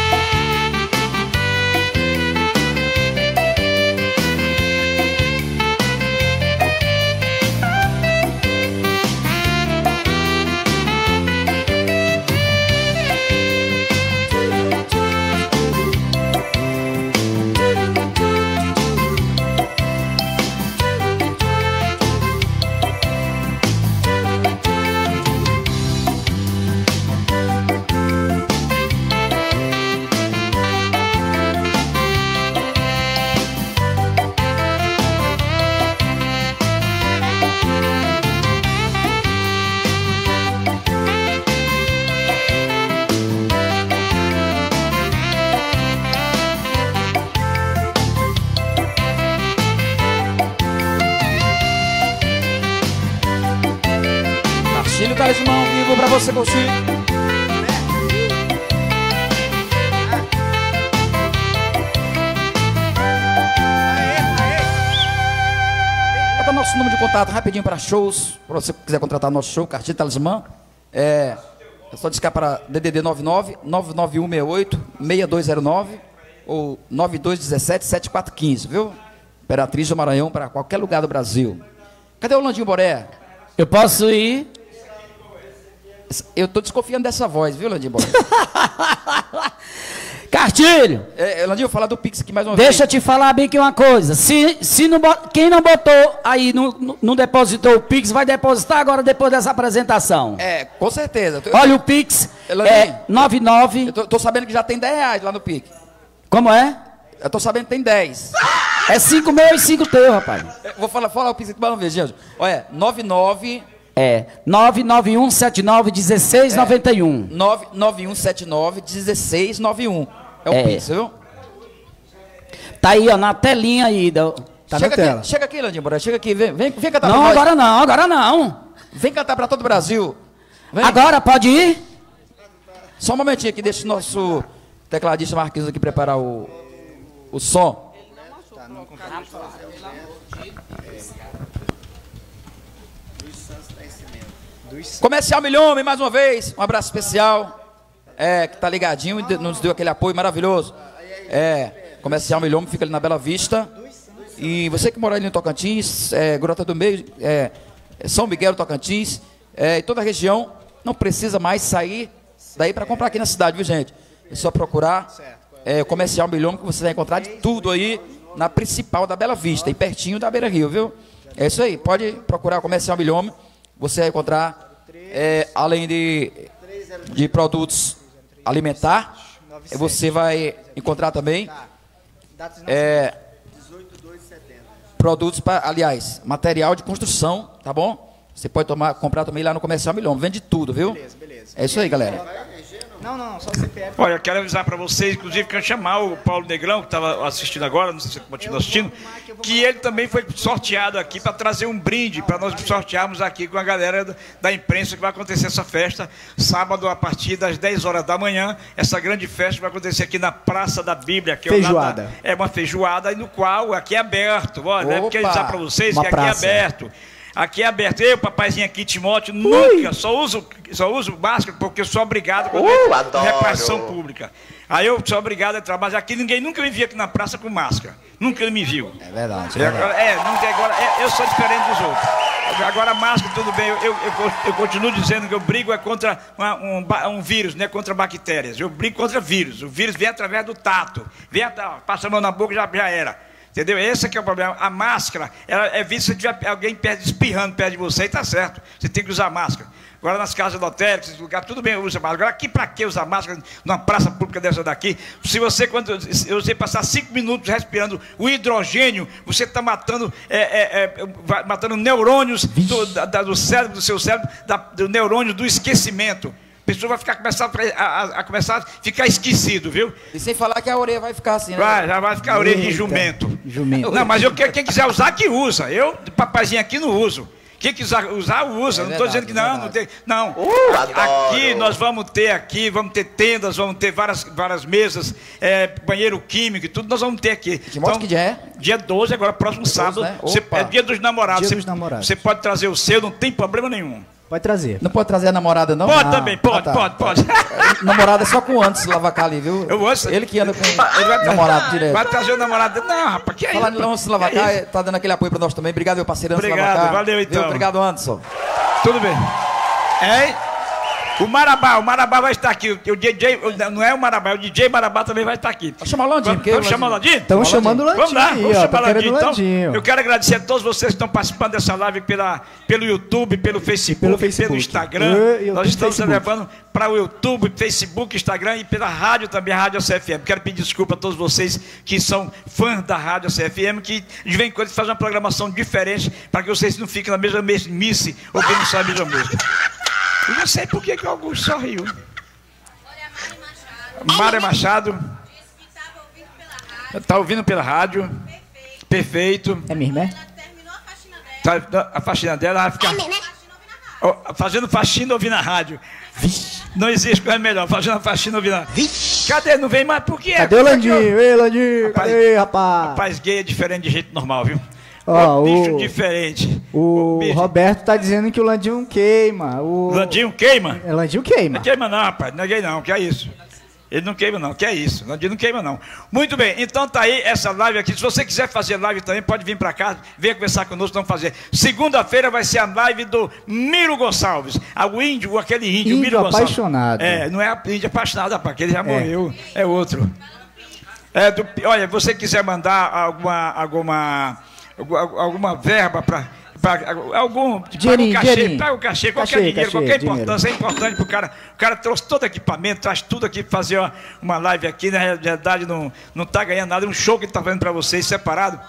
Marcílio Talismã ao vivo pra você curtir. Bota nosso número de contato rapidinho para shows. Para você que quiser contratar nosso show, Cartilha Talismã. É só discar para DDD 99-99168-6209 ou 9217-7415, viu? Imperatriz do Maranhão para qualquer lugar do Brasil. Cadê o Landinho Boré? Eu posso ir? Eu tô desconfiando dessa voz, viu, Landinho Boré? Cartilho! Landinho, falar do Pix aqui mais uma Deixa eu vez. te falar bem aqui uma coisa. Quem não botou aí, não depositou o Pix, vai depositar agora depois dessa apresentação. Com certeza. Olha o Pix, é 99... Eu tô sabendo que já tem 10 reais lá no Pix. Como é? Eu tô sabendo que tem 10. É 5 meu e 5 teu, rapaz. Vou falar o Pix aqui mais uma vez, gente. Olha, 99... 991791691. 991791691. É o Pix, viu? Tá aí, ó, na telinha aí. Tá na tela. Chega aqui, Landinho Moraes, chega aqui, vem cantar pra Não, nós. agora não. Vem cantar pra todo o Brasil. Vem. Agora pode ir? Só um momentinho aqui, deixa o nosso tecladista Marquinhos aqui preparar o som. Comercial Milhome, mais uma vez, um abraço especial, que tá ligadinho e nos deu aquele apoio maravilhoso. Comercial Milhome fica ali na Bela Vista. E você que mora ali no Tocantins, Grota do Meio, São Miguel do Tocantins, e toda a região, não precisa mais sair daí para comprar aqui na cidade, viu, gente? É só procurar Comercial Milhome, que você vai encontrar de tudo aí na principal da Bela Vista, e pertinho da Beira Rio, viu? É isso aí, pode procurar o Comercial Milhome, você vai encontrar, além de produtos alimentar, você vai encontrar também produtos, aliás, material de construção, tá bom? Você pode comprar também lá no Comercial Milhome, vende tudo, viu? Beleza. É isso aí, galera. Não, só o CPF. Olha, eu quero avisar para vocês, inclusive, que eu chamar o Paulo Negrão, que estava assistindo agora, não sei se você continua assistindo, que ele também foi sorteado aqui para trazer um brinde, para nós sortearmos aqui com a galera da imprensa, que vai acontecer essa festa, sábado, a partir das 10 horas da manhã, essa grande festa vai acontecer aqui na Praça da Bíblia. Que feijoada. É uma feijoada, no qual aqui é aberto. Olha, né? Quero avisar para vocês que praça. Aqui é aberto. Aqui é aberto. Eu, papaizinho aqui, Timóteo, nunca, só uso máscara porque eu sou obrigado com repressão pública. Aí eu sou obrigado a entrar, mas aqui ninguém nunca me viu aqui na praça com máscara. Nunca me viu. É verdade. Eu sou diferente dos outros. Agora a máscara, tudo bem, eu continuo dizendo que eu brigo contra um vírus, não é contra bactérias. Eu brigo contra vírus. O vírus vem através do tato. Passa a mão na boca, já era. Entendeu? Esse é que é o problema. A máscara, ela é vista se tiver alguém espirrando perto de você, e tá certo. Você tem que usar máscara. Agora nas casas do hotel, nesses lugares, tudo bem, usa máscara. Agora aqui pra que usar máscara numa praça pública dessa daqui? Se você, quando você passar 5 minutos respirando o hidrogênio, você está matando, matando neurônios do cérebro, do seu cérebro, do neurônio do esquecimento. A pessoa vai começar a ficar esquecido, viu? E sem falar que a orelha vai ficar assim, né? Já vai ficar a orelha de jumento. Não, mas quem quiser usar, que usa. Eu, papazinho aqui, não uso. Quem quiser usar, usa. Não estou dizendo que não, não tem. Não. Aqui nós vamos ter tendas, vamos ter várias mesas, banheiro químico e tudo, nós vamos ter aqui. Que dia é? Dia 12, agora próximo sábado. Né? É dia dos namorados. Dia dos namorados. Você pode trazer o seu, não tem problema nenhum. Pode trazer. Não pode trazer a namorada, não? Pode também, pode. Namorada é só com antes de lavacar ali, viu? Ele que anda com namorado direto. Vai trazer o namorado. Não, rapaz, que é isso? Falar em Antes Lavacar, tá dando aquele apoio pra nós também. Obrigado, meu parceiro Antes Lavacar. Obrigado, valeu então. Obrigado, Anderson. Tudo bem. O Marabá vai estar aqui. O DJ, não é o Marabá, o DJ Marabá também vai estar aqui. Vamos chamar o Landinho. Vamos chamar o Landinho? Estamos chamando o Landinho. Vamos lá, vamos chamar o Landinho. Então, Landinho. eu quero agradecer a todos vocês que estão participando dessa live pelo YouTube, pelo Facebook, pelo Instagram. Nós estamos levando para o YouTube, Facebook, Instagram e pela rádio também, a Rádio CFM. Quero pedir desculpa a todos vocês que são fãs da Rádio CFM, que de vez em quando faz uma programação diferente para que vocês não fiquem na mesma mesmice ouvindo só a mesma música. Eu não sei por que o Augusto sorriu. Mário Machado. Está ouvindo pela rádio. Perfeito. É mesmo, é? A faxina dela vai ficar fazendo faxina ouvindo a rádio. Não existe coisa melhor, fazendo faxina ouvindo a rádio. Cadê? Não vem mais? Por quê? Cadê o Landinho? Ei, Landinho. Cadê, rapaz? Rapaz, gay é diferente de gente normal, viu? Bicho diferente. O Roberto tá dizendo que o Landinho queima. Landinho queima? Landinho queima. Não queima não, rapaz. Não é gay não, que é isso? Ele não queima não, que é isso, Landinho não queima não. Muito bem, então tá aí essa live aqui. Se você quiser fazer live também, pode vir para cá, venha conversar conosco, vamos fazer. Segunda-feira vai ser a live do Miro Gonçalves. O índio, aquele índio Miro Gonçalves. Apaixonado. Não é índio apaixonado, rapaz, que ele já morreu, é outro. Olha, você quiser mandar alguma verba para algum paga o cachê, qualquer dinheiro, qualquer importância, é importante para o cara. O cara trouxe todo equipamento, traz tudo aqui para fazer uma live aqui. Na realidade, não está ganhando nada, é um show que ele está fazendo para vocês separado.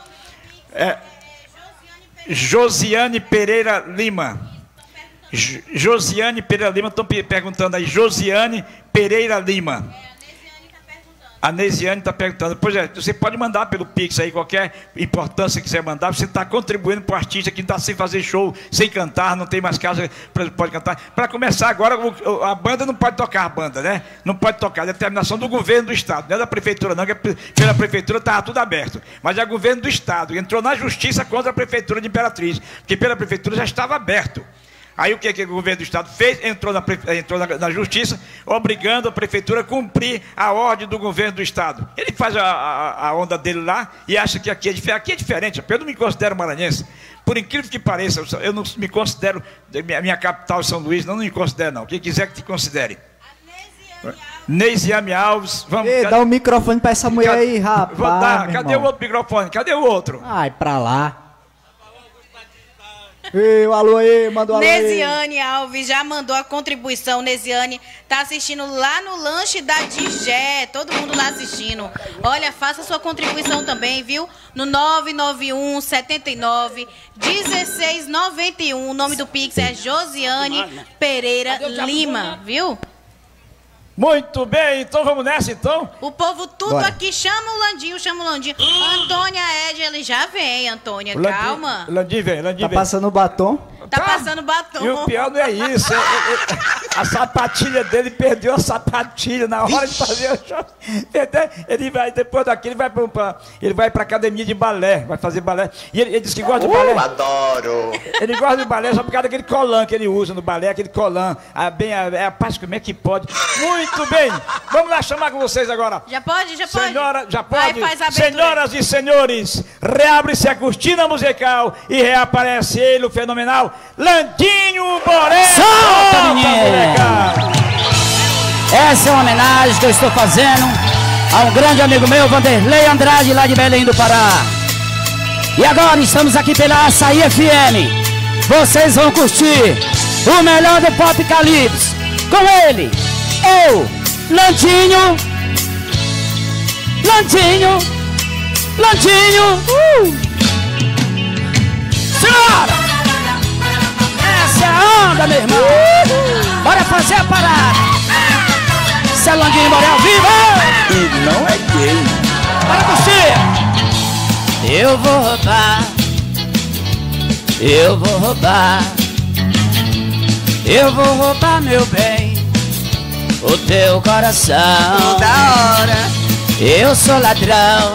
Josiane Pereira Lima. Josiane Pereira Lima, estão perguntando aí. Josiane Pereira Lima. A Neisiane está perguntando, pois é, você pode mandar pelo Pix aí, qualquer importância que quiser mandar, você está contribuindo para o artista que está sem fazer show, sem cantar, não tem mais casa, pode cantar. Para começar agora, a banda não pode tocar, a banda, né? Não pode tocar, é determinação do governo do estado, não é da prefeitura não, que pela prefeitura estava tudo aberto, mas é o governo do estado, entrou na justiça contra a prefeitura de Imperatriz, porque pela prefeitura já estava aberto. Aí o que o governo do estado fez? Entrou na justiça, obrigando a prefeitura a cumprir a ordem do governo do estado. Ele faz a onda dele lá e acha que aqui é diferente. Eu não me considero maranhense. Por incrível que pareça, eu não me considero, minha capital São Luís, não me considero não. Quem quiser que te considere. Neisiane Alves, vamos. Ei, dá um microfone para essa mulher aí, rapaz. Vou dar. Cadê o outro microfone? Cadê o outro? Ai, pra lá. Ei, alô aí, mandou alô aí. Neisiane Alves já mandou a contribuição. Neisiane tá assistindo lá no lanche da Digé. Todo mundo lá assistindo. Olha, faça sua contribuição também, viu? No 991 79 1691. O nome do Pix é Josiane Pereira Lima, viu? Muito bem, então vamos nessa então. O povo tudo aqui chama o Landinho, Antônia Ed, ele já vem, Antônia, calma. Landinho vem. Tá passando batom? Tá passando batom. E o pior não é isso. A sapatilha dele perdeu a sapatilha na hora de fazer o show. Ele vai, depois daqui, ele vai pra academia de balé, vai fazer balé. E ele disse que gosta de balé. Eu adoro. Ele gosta de balé só por causa daquele colã que ele usa no balé, aquele colã. Como é que pode? Muito bem. Vamos lá chamar com vocês agora. Já pode? Já pode? Senhora, já pode? Vai, faz a abertura. Senhoras e senhores, reabre-se a cortina musical e reaparece ele, o fenomenal Landinho Boré. Solta, menino! Essa é uma homenagem que eu estou fazendo a um grande amigo meu, Vanderlei Andrade, lá de Belém do Pará. E agora estamos aqui pela Açaí FM. Vocês vão curtir o melhor do Pop Calypso. Com ele, eu, Landinho. Senhora! Essa é a onda, meu irmão. Bora fazer a parada. Esse é Landinho Boré ao vivo. E não é gay. Bora curtir. Eu vou roubar, meu bem, o teu coração. Da hora. Eu sou ladrão.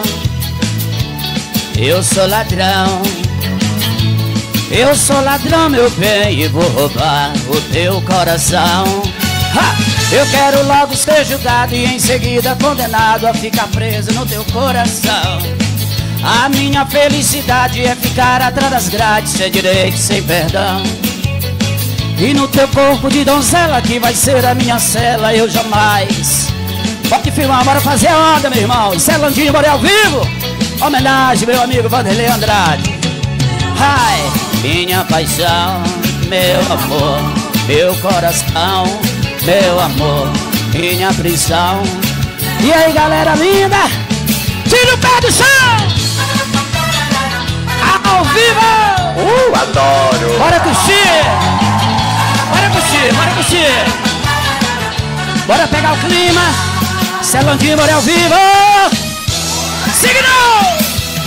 Eu sou ladrão, meu bem, e vou roubar o teu coração. Eu quero logo ser julgado e em seguida condenado a ficar preso no teu coração. A minha felicidade é ficar atrás das grades, sem direito, sem perdão. E no teu corpo de donzela que vai ser a minha cela, eu jamais. Pode filmar, bora fazer a onda, meu irmão. Isso é Landinho Boré ao vivo. Homenagem, meu amigo Vanderlei Andrade. Ai, minha paixão, meu amor, meu coração, meu amor, minha prisão. E aí, galera linda, tira o pé do chão. Ao vivo. Adoro. Bora curtir. Bora pegar o clima. Isso é Landinho Boré ao vivo. Signal.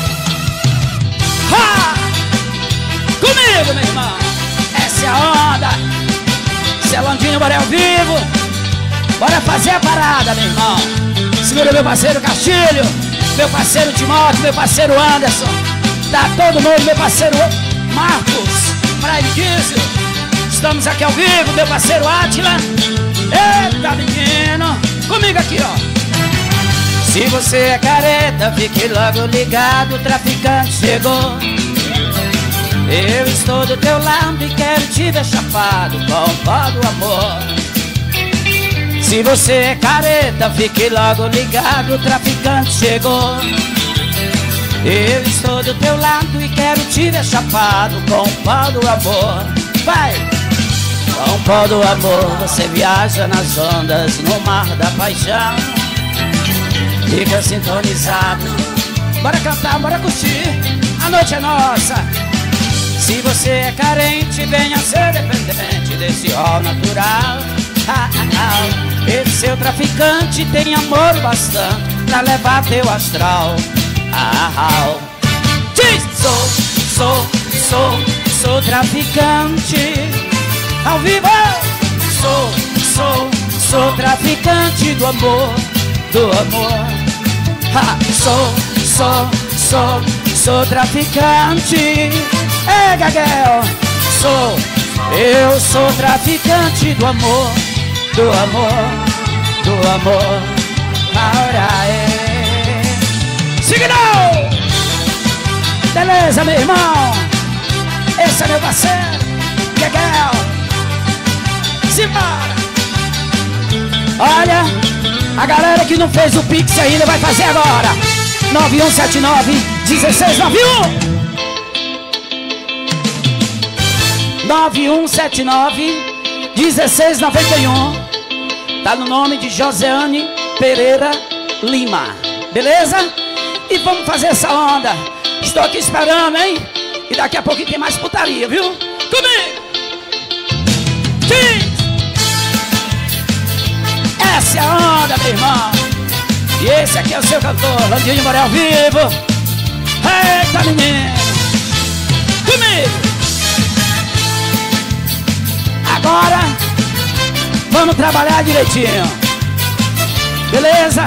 Comigo, meu irmão. Essa é a onda. Isso é Landinho Boré ao vivo. Bora fazer a parada, meu irmão. Segura meu parceiro Castilho, meu parceiro Timóteo, meu parceiro Anderson. Tá todo mundo, meu parceiro Marcos, Prime Diesel. Estamos aqui ao vivo, meu parceiro Átila. Eita, menino. Comigo aqui, ó. Se você é careta, fique logo ligado, o traficante chegou. Eu estou do teu lado e quero te ver chapado com o pó do amor. Se você é careta, fique logo ligado, o traficante chegou. Eu estou do teu lado e quero te ver chapado com o pó do amor. Vai! Com o pó do amor você viaja nas ondas, no mar da paixão. Fica sintonizado. Bora cantar, bora curtir, a noite é nossa. Se você é carente, venha ser dependente desse ó natural. Esse seu traficante tem amor bastante pra levar teu astral. Diz! Sou traficante ao vivo. Sou traficante do amor, do amor. Sou traficante. É, Gaguel. Eu sou traficante do amor, do amor, do amor. Ahora é. Signal! Beleza, meu irmão? Esse é meu parceiro, Gaguel. Simbora! Olha, a galera que não fez o Pix ainda vai fazer agora. 9179-1691. 9179-1691. Tá no nome de Joseane Pereira Lima. Beleza? E vamos fazer essa onda. Estou aqui esperando, hein? E daqui a pouquinho tem mais putaria, viu? Comigo! Sim! Essa é a onda, meu irmão. E esse aqui é o seu cantor, Landinho Morel ao vivo. Eita, menino! Comigo! Agora vamos trabalhar direitinho. Beleza?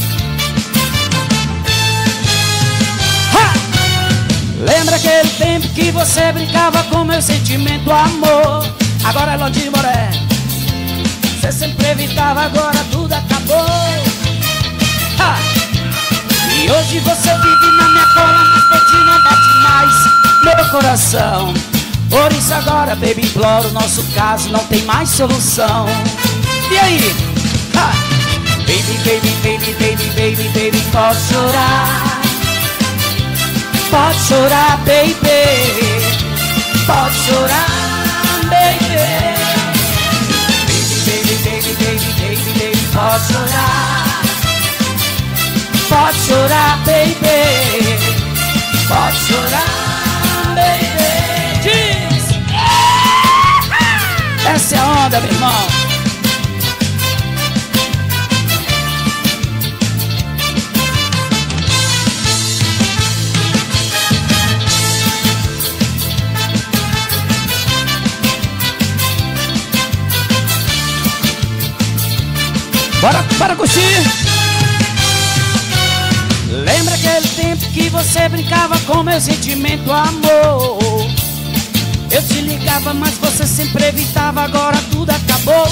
Ha! Lembra aquele tempo que você brincava com meu sentimento, amor? Agora é Landinho Moré. Você sempre evitava, agora tudo acabou. Ha! E hoje você vive na minha cola, mas por ti não bate mais meu coração. Por isso agora, baby, imploro, nosso caso não tem mais solução. E aí? Ha! Baby, baby, baby, baby, baby, baby, pode chorar. Pode chorar, baby. Pode chorar, baby. Baby, baby, baby, baby, baby, baby, pode chorar. Pode chorar, baby. Pode chorar, baby. Diz! Essa é a onda, meu irmão. Bora curtir! Lembra aquele tempo que você brincava com meu sentimento, amor? Eu te ligava, mas você sempre evitava, agora tudo acabou.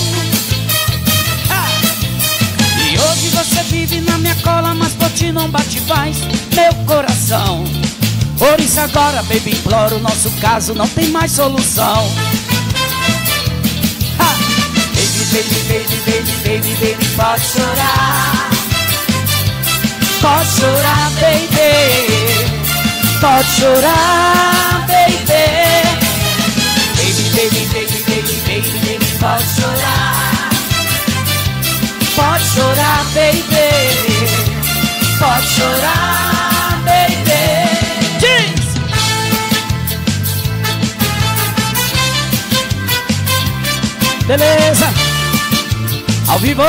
E hoje você vive na minha cola, mas por ti não bate mais meu coração. Por isso agora, baby, imploro, nosso caso não tem mais solução. Baby, baby, baby, baby, baby, pode chorar. Pode chorar, baby. Pode chorar, baby. Baby, baby, baby, baby, baby, baby, pode chorar. Pode chorar, baby. Pode chorar, baby. Diz! Beleza? Ao vivo!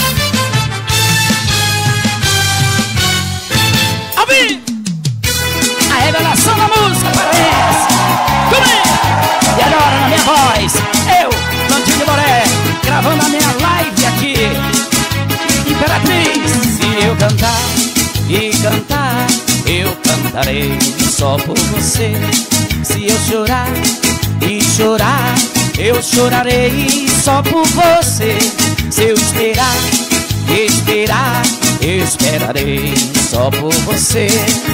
Ao vivo! A revelação da música paraense! Comigo! E agora na minha voz, eu, Landinho Moré, gravando a minha live aqui. Imperatriz! Se eu cantar e cantar, eu cantarei só por você. Se eu chorar e chorar, eu chorarei só por você. Se eu esperar, esperar, eu esperarei só por você.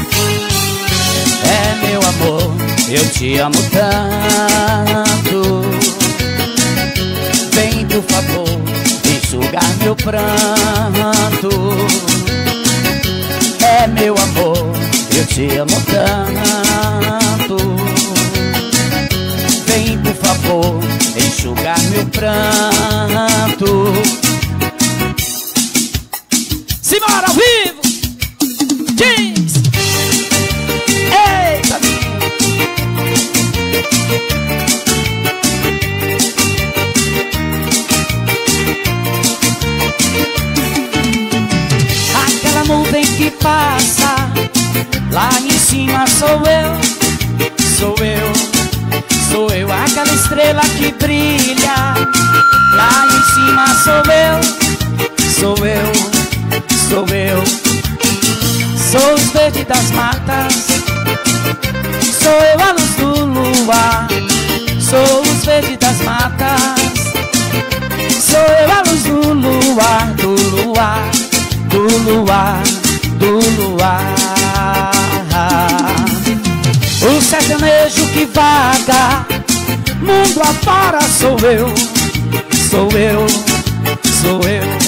É meu amor, eu te amo tanto. Vem por favor, enxugar meu pranto. É meu amor, eu te amo tanto. Vem por favor, enxugar meu pranto. Simbora ao vivo! Diz! Eita! Aquela nuvem que passa, lá em cima sou eu, sou eu, sou eu. Aquela estrela que brilha, lá em cima sou eu, sou eu, sou eu. Sou os verdes das matas, sou eu a luz do luar. Sou os verdes das matas, sou eu a luz do luar, do luar, do luar, do luar. O sertanejo que vaga mundo afora sou eu, sou eu, sou eu.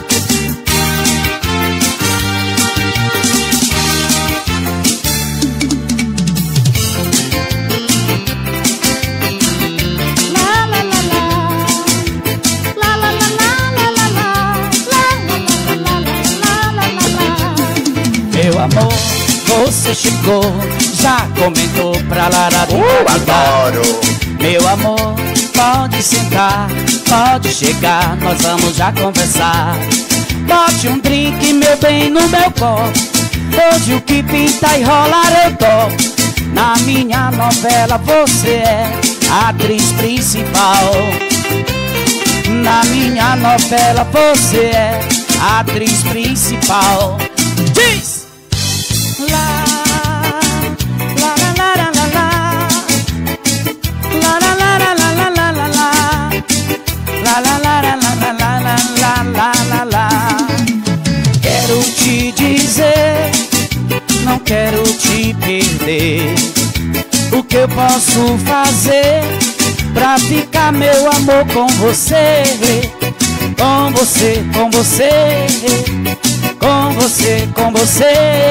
Meu amor, você chegou, já comentou pra Laradinha. Adoro! Meu amor, pode sentar, pode chegar, nós vamos já conversar. Bote um drink, meu bem, no meu copo. Hoje o que pinta e rolar eu topo. Na minha novela você é a atriz principal. Na minha novela você é a atriz principal. Diz! La la la la la la la la la la la la la la la la la la la. Quero te dizer, não quero te perder. O que eu posso fazer pra ficar, meu amor, com você? Com você, com você, com você, com você.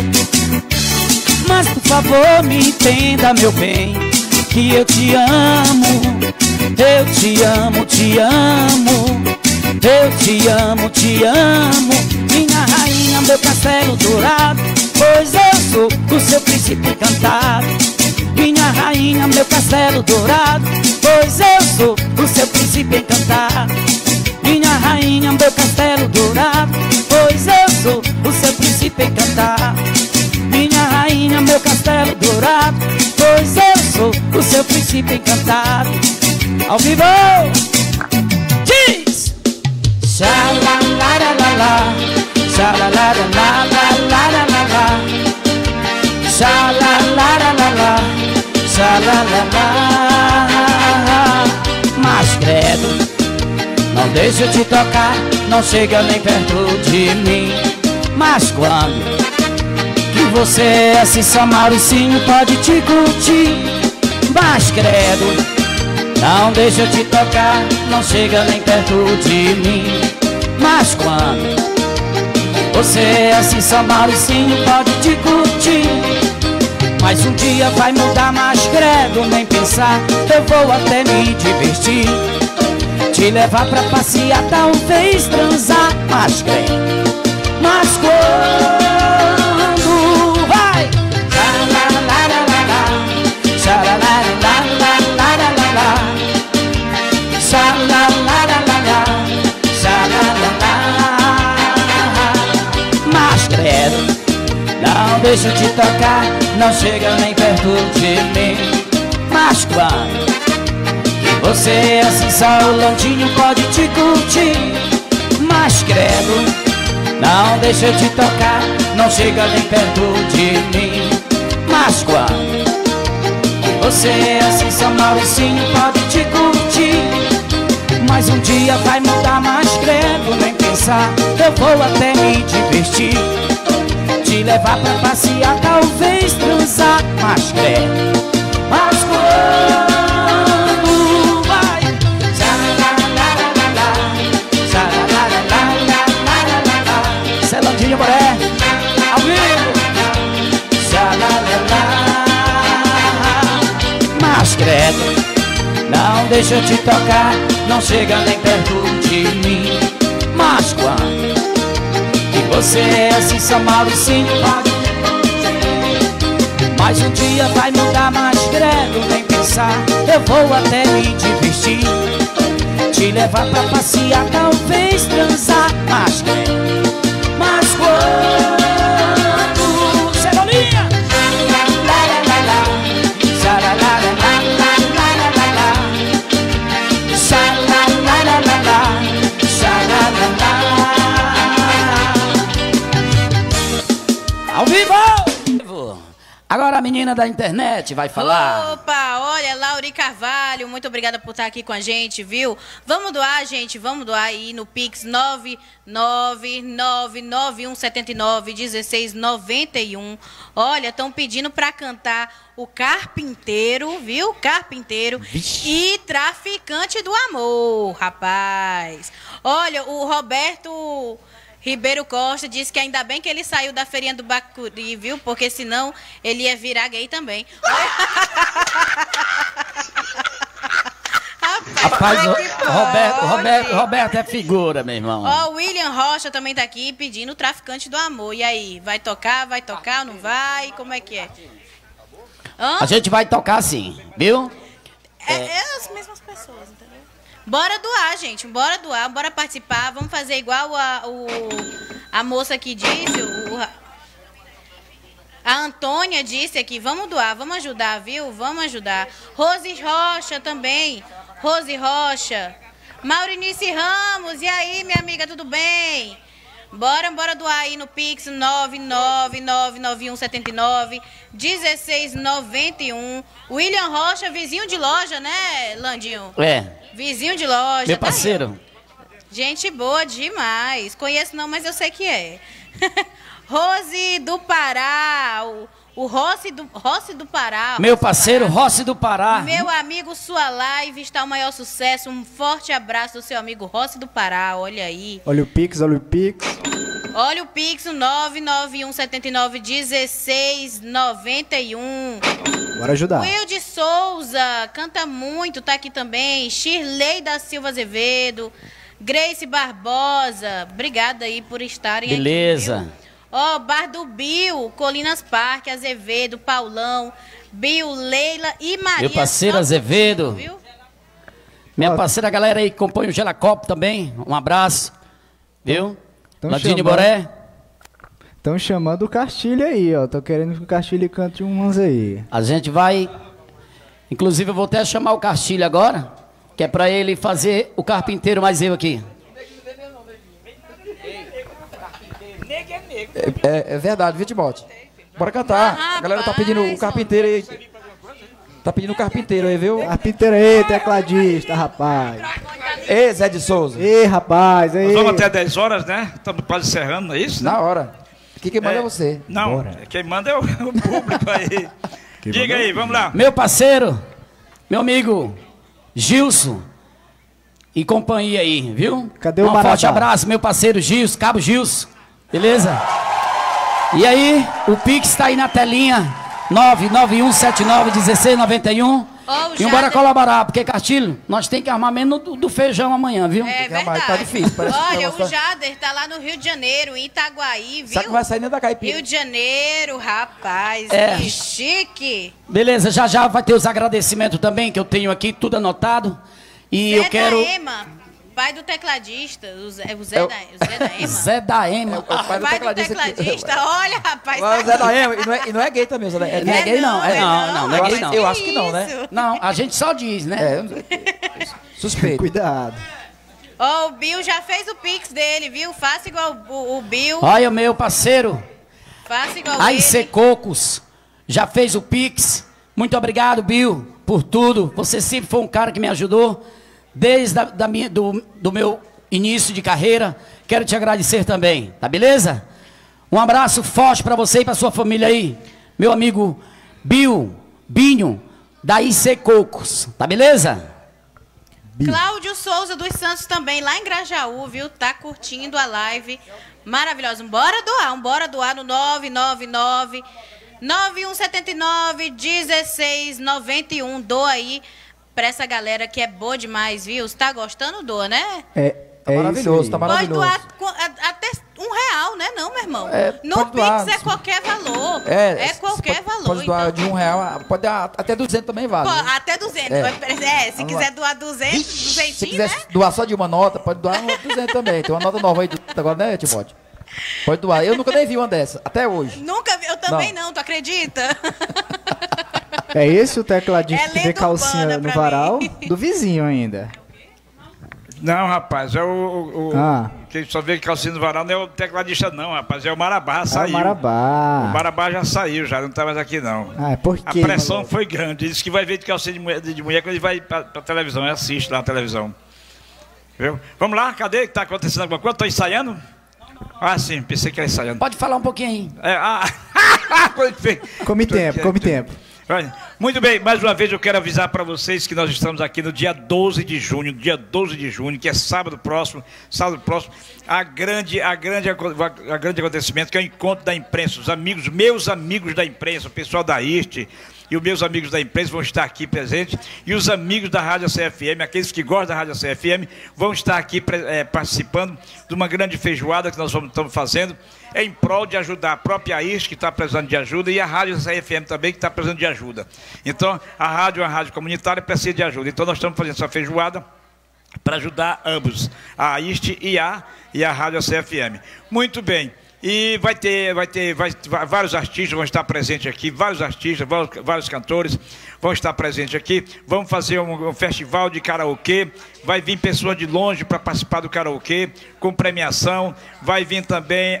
Mas por favor me entenda, meu bem, que eu te amo. Eu te amo, te amo. Eu te amo, te amo. Minha rainha, meu castelo dourado, pois eu sou o seu príncipe encantado. Minha rainha, meu castelo dourado, pois eu sou o seu príncipe encantado. Minha rainha, meu castelo dourado, pois eu sou o seu príncipe encantado. Minha rainha, meu castelo dourado, pois eu sou o seu príncipe encantado. Ao vivo! Diz! Xalalaralala, xalalaralala, xalalaralala, xalalala. Mas credo, não deixa eu te tocar, não chega nem perto de mim. Mas quando que você é assim, só Mauricinho pode te curtir. Mas credo, não deixa eu te tocar, não chega nem perto de mim. Mas quando você é assim, só Mauricinho pode te curtir. Mas um dia vai mudar, mas credo, nem pensar, eu vou até me divertir. Te levar pra passear, talvez transar. Mas credo, mas quando vai xalalaralala, xalalaralala, xalalaralala, xalalala. Mas credo, não deixa eu te tocar, não chega nem perto de mim. Mas quando você é assim, só o Landinho pode te curtir. Mas credo, não deixa eu te tocar, não chega nem perto de mim. Mas quando você é assim, só Mauricinho pode te curtir. Mas um dia vai mudar, mas credo, nem pensar. pensar, eu vou até me divertir, te levar pra passear, talvez transar, mas credo. Mas quando vai Celandinho Boré, ao vivo. Mas credo, não deixa eu te tocar, não chega nem perto de mim. Mas quando e você é assim, só Mauricinho, mas um dia vai mudar, mas credo, nem pensar, eu vou até me divertir, te levar pra passear, talvez transar, mas credo. Mas quando Cerolinha ao vivo! Agora a menina da internet vai falar. Opa, olha, Lauri Carvalho, muito obrigada por estar aqui com a gente, viu? Vamos doar, gente, vamos doar aí no Pix 99991791691. Olha, estão pedindo para cantar o Carpinteiro, viu? Carpinteiro. Vixe. E Traficante do Amor, rapaz. Olha, o Roberto Ribeiro Costa disse que ainda bem que ele saiu da feirinha do Bacuri, viu? Porque senão ele ia virar gay também. Rapaz, o Roberto é figura, meu irmão. Ó, o William Rocha também tá aqui pedindo o Traficante do Amor. E aí, vai tocar ou não vai? Como é que é? A gente vai tocar sim, viu? É as mesmas pessoas, entendeu? Bora doar, gente. Bora doar, bora participar. Vamos fazer igual a moça que disse, a Antônia disse aqui. Vamos doar, vamos ajudar, viu? Vamos ajudar. Rose Rocha também. Rose Rocha. Maurinice Ramos. E aí, minha amiga, tudo bem? Bora doar aí no Pix 99991791691. William Rocha, vizinho de loja, né, Landinho? É. Vizinho de loja. Meu parceiro. Gente boa demais. Conheço não, mas eu sei que é. Rose do Pará. O Rossi do Pará. Meu parceiro, Rossi do Pará. Meu amigo, sua live está o maior sucesso. Um forte abraço do seu amigo Rossi do Pará. Olha aí. Olha o Pix, olha o Pix. Olha o Pix, 991791691. Bora ajudar. Will de Souza, canta muito, tá aqui também. Shirley da Silva Azevedo. Grace Barbosa, obrigada aí por estarem aqui. Beleza. Ó, Bar do Bill, Colinas Parque, Azevedo, Paulão, Bill, Leila e Maria. Meu parceiro Azevedo. Viu? Minha parceira, galera aí que compõe o Gelacopo também. Um abraço. Viu? Ladine Boré. Estão chamando o Castilho aí, ó. Tô querendo que o Castilho cante umas aí. A gente vai... Inclusive, eu vou até chamar o Castilho agora, que é pra ele fazer o Carpinteiro, mais eu aqui. É verdade, viu, Timote? Bora cantar. A galera tá pedindo o Carpinteiro aí. Tá pedindo o Carpinteiro aí, viu? Carpinteiro aí, tecladista, rapaz. Ei, Zé de Souza. Ei, rapaz, aí. Nós vamos até 10 horas, né? Estamos quase encerrando, não é isso? Na hora. Quem manda é você. Não, Bora. Quem manda é o público aí. Diga aí, vamos lá. Meu parceiro, meu amigo Gilson e companhia aí, viu? Cadê o Um Maratá? forte abraço, meu parceiro Gilson, Cabo Gilson. Beleza? E aí, o Pix tá aí na telinha. 991791691. E bora colaborar, porque, Castilho, nós tem que armar menos do feijão amanhã, viu? É verdade. Tá difícil, Olha, o Jader tá lá no Rio de Janeiro, em Itaguaí, viu? Sabe que vai sair dentro da caipira. Rio de Janeiro, rapaz, É. que chique. Beleza, já vai ter os agradecimentos também, que eu tenho aqui, tudo anotado. E eu quero... Zé da Ema, pai do tecladista, o Zé da Ema. Zé da Ema. O pai do Pai do tecladista. tecladista, olha, rapaz. Mas o Zé da Ema, e não é gay também, Zé da Ema. Não é gay não, não é gay não. Eu acho que não, né? Isso. Não, a gente só diz, né? Suspeito. Cuidado. Ó, o Bill já fez o Pix dele, viu? Faça igual o Bill. Olha, meu parceiro, Faça igual Aí ele. Cocos, já fez o Pix. Muito obrigado, Bill, por tudo. Você sempre foi um cara que me ajudou desde do meu início de carreira. quero te agradecer também, tá beleza? Um abraço forte para você e para sua família aí. Meu amigo Binho, da IC Cocos, tá beleza? Cláudio Souza dos Santos também, lá em Grajaú, viu? Tá curtindo a live maravilhosa. Bora doar no 999 9179 1691. Doa aí pra essa galera que é boa demais, viu? Se tá gostando, doa, né? Tá maravilhoso, tá maravilhoso. Pode doar até R$1, né? Não, meu irmão. No Pix doar, é qualquer valor. Qualquer valor. Pode doar então. de R$1, pode dar até 200 também vale. Pô, até 200. Se quiser doar 200, se quiser doar só de uma nota, pode doar 200 também. Tem uma nota nova aí agora, né, Timóteo? Pode doar. Eu nunca nem vi uma dessa, até hoje. Nunca vi, eu também não, tu acredita? É esse o tecladista que vê calcinha no varal do vizinho ainda. Não, rapaz, quem só vê calcinha no varal não é o tecladista não, rapaz, é o Marabá, saiu. O Marabá já saiu, já não tá mais aqui não. Por quê? A pressão foi grande, ele disse que vai ver de calcinha de mulher quando ele vai pra televisão, ele assiste lá na televisão. Viu? Vamos lá, cadê? Tá acontecendo alguma coisa? Tô ensaiando? Ah, sim, pensei que era ensaiando. Pode falar um pouquinho aí. Come tempo. Muito bem, mais uma vez eu quero avisar para vocês que nós estamos aqui no dia 12 de junho, que é sábado próximo, a grande acontecimento, que é o encontro da imprensa, meus amigos da imprensa, o pessoal da IST e os meus amigos da imprensa vão estar aqui presentes, e os amigos da Rádio CFM, aqueles que gostam da Rádio CFM, vão estar aqui participando de uma grande feijoada que nós estamos fazendo, em prol de ajudar a própria IST, que está precisando de ajuda, e a Rádio CFM também, que está precisando de ajuda. Então, a rádio é uma rádio comunitária, precisa de ajuda. Então, nós estamos fazendo essa feijoada para ajudar ambos, a IST e a Rádio CFM. Muito bem. E vários artistas vão estar presentes aqui, vários cantores vão estar presentes aqui. Vamos fazer um festival de karaokê, vai vir pessoas de longe para participar do karaokê, com premiação, vai vir também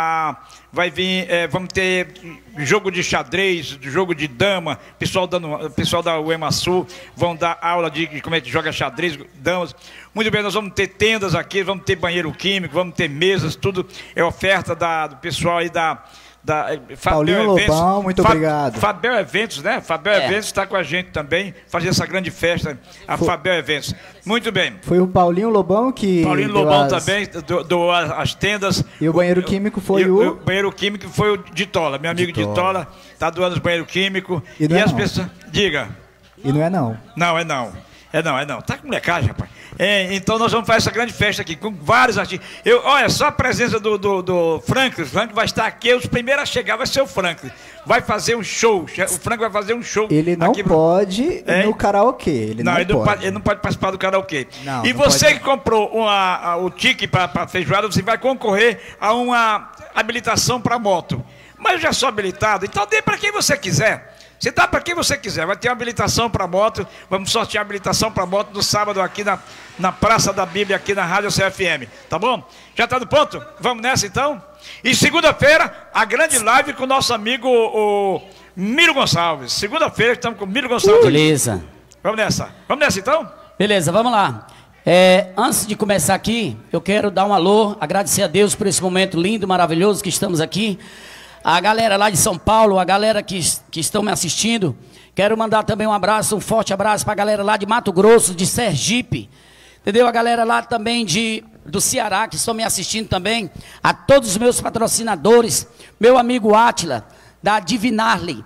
vamos ter jogo de xadrez, jogo de dama, pessoal da UEMASU vão dar aula de como é que joga xadrez, damas. Muito bem, nós vamos ter tendas aqui, vamos ter banheiro químico, vamos ter mesas, tudo é oferta do pessoal aí da Paulinho Lobão, muito obrigado. Fabel Eventos, né? Fabel Eventos está com a gente também, fazendo essa grande festa, Fabel Eventos. Muito bem. Foi o Paulinho Lobão que também doou as tendas. E o banheiro químico foi o banheiro químico foi o Ditola, meu amigo Ditola, está doando os banheiros químicos. E as pessoas... Diga. E não é não. Não, é não. É não. Tá com molecagem, rapaz. Então nós vamos fazer essa grande festa aqui com vários artistas. Olha, só a presença do Franklin. O Franklin vai estar aqui. Os primeiros a chegar vai ser o Franklin. Vai fazer um show. O Franklin vai fazer um show. Ele não pode ir no karaokê. Ele não pode participar do karaokê. E você que comprou o ticket para a feijoada, você vai concorrer a uma habilitação para moto. Mas eu já sou habilitado, então dê para quem você quiser. Você dá para quem você quiser. Vai ter uma habilitação para moto. Vamos sortear a habilitação para moto no sábado aqui na Praça da Bíblia, aqui na Rádio CFM. Tá bom? Já está no ponto? Vamos nessa então? E segunda-feira, a grande live com o nosso amigo o Miro Gonçalves. Segunda-feira estamos com o Miro Gonçalves. Beleza. Aqui. Vamos nessa então? Beleza, vamos lá. Antes de começar aqui, eu quero dar um alô, agradecer a Deus por esse momento lindo, maravilhoso que estamos aqui. A galera lá de São Paulo, a galera que estão me assistindo, quero mandar também um forte abraço para a galera lá de Mato Grosso, de Sergipe, entendeu? A galera lá também do Ceará, que estão me assistindo também, a todos os meus patrocinadores, meu amigo Átila, da Divinale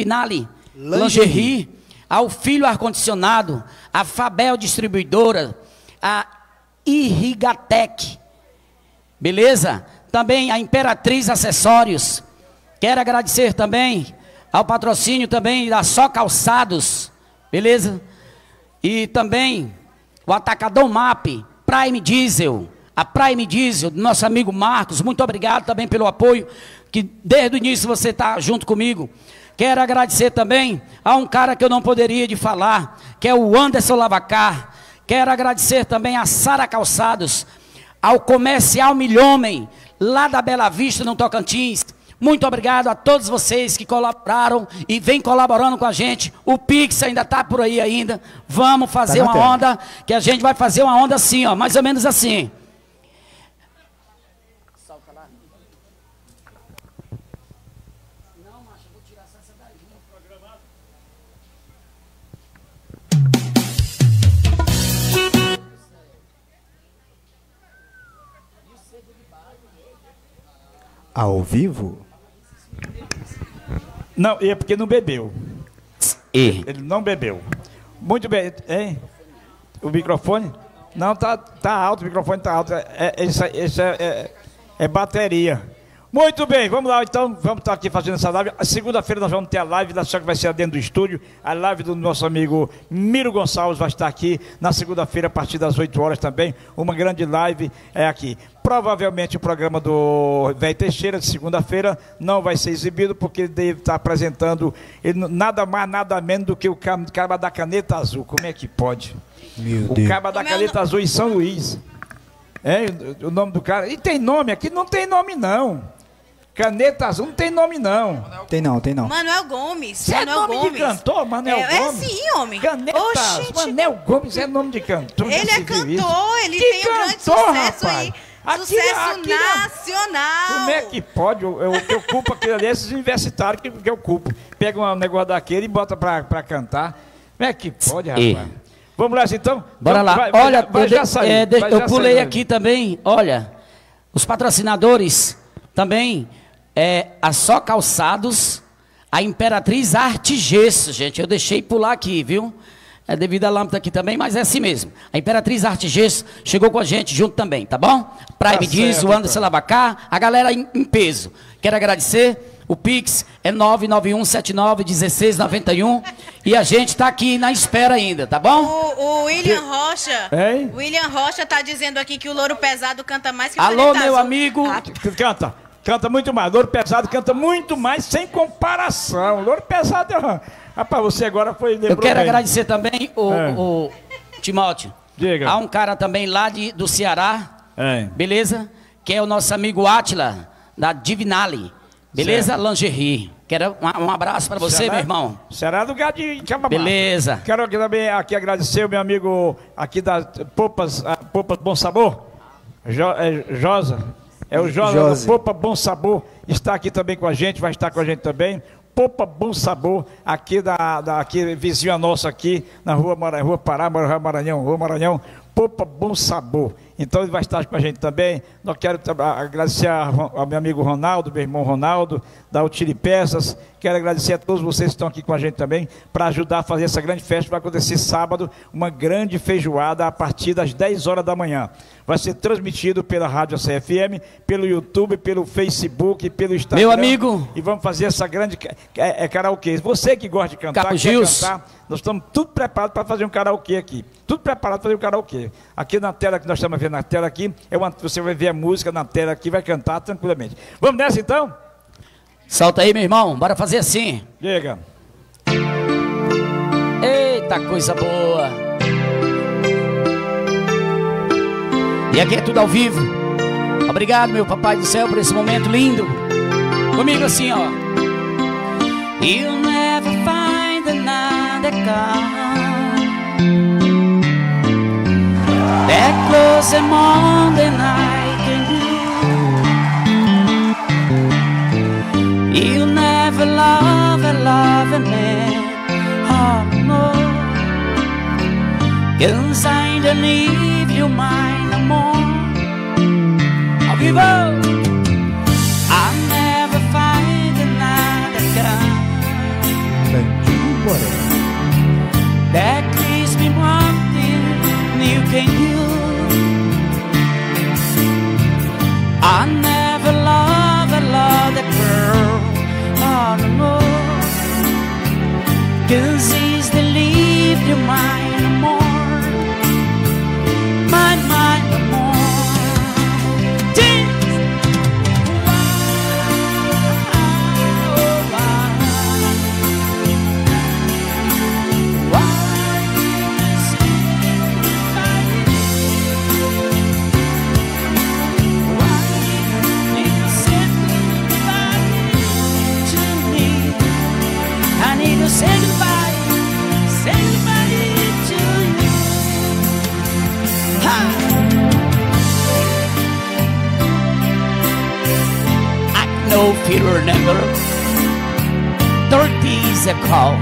Lingerie, ao Filho Ar-Condicionado, a Fabel Distribuidora, a Irrigatec, beleza? Também a Imperatriz Acessórios. Quero agradecer também ao patrocínio também da Só Calçados, beleza? E também o Atacadão MAP, Prime Diesel, a Prime Diesel, do nosso amigo Marcos, muito obrigado também pelo apoio, que desde o início você está junto comigo. Quero agradecer também a um cara que eu não poderia de falar, que é o Anderson Lavacar. Quero agradecer também a Sara Calçados, ao Comercial Milhomem, lá da Bela Vista, no Tocantins. Muito obrigado a todos vocês que colaboraram e vêm colaborando com a gente. O Pix ainda está por aí ainda. Vamos fazer uma onda, que a gente vai fazer uma onda assim, ó, mais ou menos assim. Ao vivo? Não, é porque não bebeu. E Ele não bebeu. Muito bem, hein? O microfone? Não, tá alto, o microfone tá alto. Isso é bateria. Muito bem, vamos lá então, vamos estar aqui fazendo essa live. Segunda-feira nós vamos ter a live da que vai ser dentro do estúdio. A live do nosso amigo Miro Gonçalves vai estar aqui na segunda-feira a partir das 8 horas também. Uma grande live aqui. Provavelmente o programa do Velho Teixeira de segunda-feira não vai ser exibido porque ele deve estar apresentando nada mais, nada menos do que o Caba da Caneta Azul. Como é que pode? Meu O Deus. Caba da Caneta Azul em São Luís. O nome do cara. E tem nome? Aqui não tem nome não. Caneta Azul não tem nome não. Tem não. Manuel Gomes. Isso é Manuel nome Gomes. de cantor, Manuel Gomes? É sim, homem. Caneta Oxi, Azul. Manuel Gomes é nome de cantor. Ele já é se viu isso? cantor, ele Que tem um grande cantor, sucesso rapaz? aí. Aqui- Sucesso aqui- nacional. Como é que pode? Eu culpo aquele ali, esses universitários que eu culpo. Pega um negócio daquele e bota pra cantar. Como é que pode, rapaz? Vamos lá, então? bora lá. Olha, eu pulei sair. aqui também. Olha, os patrocinadores também. A Só Calçados, a Imperatriz Arte Gesso, gente. Eu deixei pular aqui, viu? É devido à lâmpada aqui também, mas é assim mesmo. A Imperatriz Arte Gesso chegou com a gente junto também, tá bom? Prime Diz, o Anderson Labacá, a galera em peso. Quero agradecer. O Pix é 991791691 e a gente tá aqui na espera ainda, tá bom? O William Rocha. Hein? O William Rocha tá dizendo aqui que o Louro Pesado canta mais que o Alô, Caneta meu Azul. amigo. Canta muito mais. Louro Pesado canta muito mais, sem comparação. Louro Pesado, rapaz, você agora foi... Eu quero agradecer também o Timóteo. Diga. Há um cara também lá do Ceará, beleza? Que é o nosso amigo Átila, da Divinale. Beleza? Certo. Lingerie. Quero um abraço para você, meu irmão. Será do lugar de Cabamá. Beleza. Quero aqui também agradecer o meu amigo aqui das Popas Bom Sabor, Josa. É o Josa do Popa Bom Sabor. Está aqui também com a gente, vai estar com a gente também. Popa Bom Sabor, aqui aqui, vizinha nossa aqui, na Rua Pará, Rua Maranhão. Popa Bom Sabor. Então ele vai estar com a gente também. Nós quero agradecer ao meu amigo Ronaldo, meu irmão Ronaldo, da Utile Peças. Quero agradecer a todos vocês que estão aqui com a gente também, para ajudar a fazer essa grande festa. Vai acontecer sábado, uma grande feijoada a partir das 10 horas da manhã. Vai ser transmitido pela Rádio CFM, pelo YouTube, pelo Facebook, pelo Instagram. Meu amigo. E vamos fazer essa grande karaokê. Você que gosta de cantar, Capo quer Gils. cantar, nós estamos tudo preparados para fazer um karaokê aqui. Tudo preparado para fazer um karaokê. Aqui na tela que nós estamos vendo na tela aqui, você vai ver a música na tela aqui, vai cantar tranquilamente. Vamos nessa então? Solta aí, meu irmão. Bora fazer assim. Diga. Eita, coisa boa. E aqui é tudo ao vivo. Obrigado, meu papai do céu, por esse momento lindo. Comigo assim, ó. You'll never find another God that closes more than I can do. You'll never love a man, oh no, 'cause I don't leave you mine no more. I'll give up. I'll never find another God that gives me one thing you can do. I never love a girl, oh no, 'cause he's the leave you mine no more, mine no more. I need to say goodbye. know if you remember 30 years ago.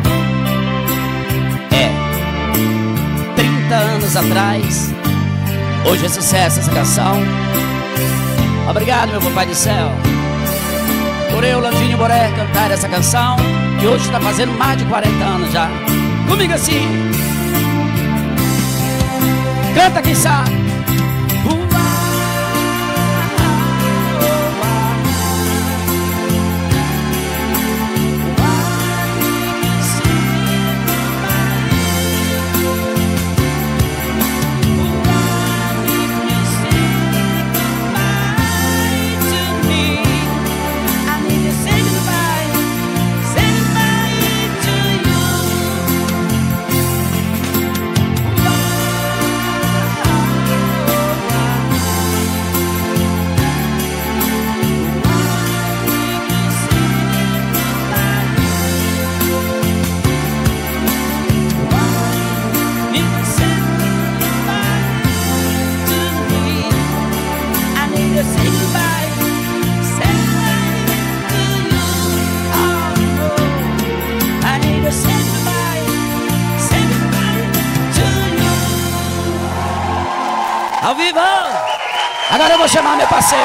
30 anos atrás. Hoje é sucesso essa canção. Obrigado, meu papai do céu, por eu, Landinho Boré, cantar essa canção, que hoje está fazendo mais de 40 anos já. Comigo assim. Canta quem sabe. Ao vivo! Agora eu vou chamar meu parceiro.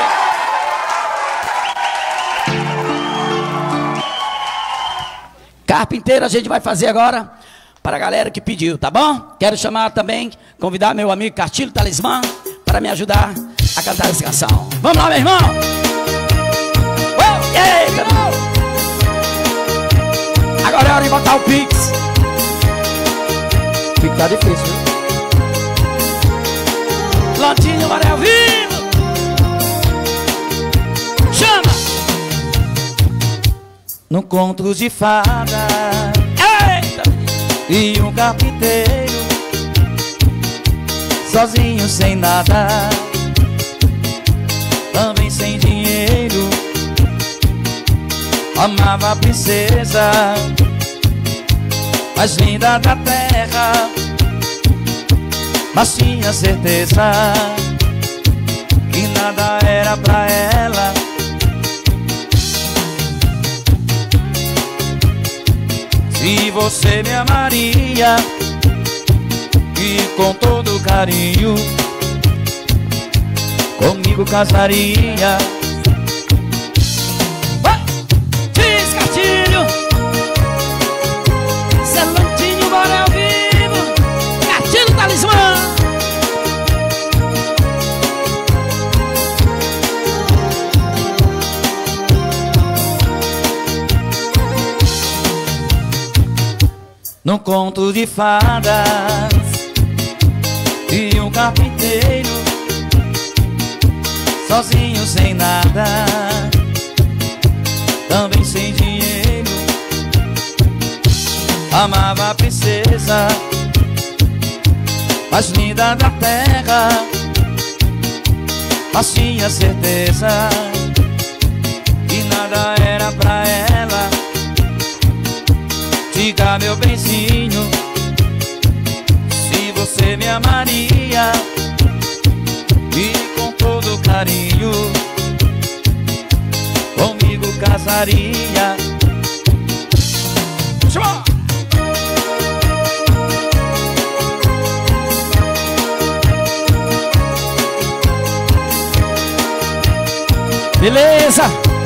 Carpinteiro a gente vai fazer agora para a galera que pediu, tá bom? Quero chamar também, convidar meu amigo Castilho Talismã para me ajudar a cantar essa canção. Vamos lá, meu irmão! Eita! Agora é hora de botar o Pix. Fica tá difícil, viu? Landinho Boré ao vivo. Chama! Num conto de fada, Eita! e um carpinteiro sozinho sem nada, também sem dinheiro, amava a princesa mais linda da terra, mas tinha certeza que nada era pra ela. Se você me amaria e com todo carinho comigo casaria. Diz, Castilho! Landinho Boré ao vivo. Castilho Talismã. Num conto de fadas e um carpinteiro sozinho sem nada, também sem dinheiro, amava a princesa mais linda da terra, mas tinha certeza que nada era pra ela. Diga, meu benzinho, se você me amaria e com todo carinho comigo casaria. Chama! Beleza!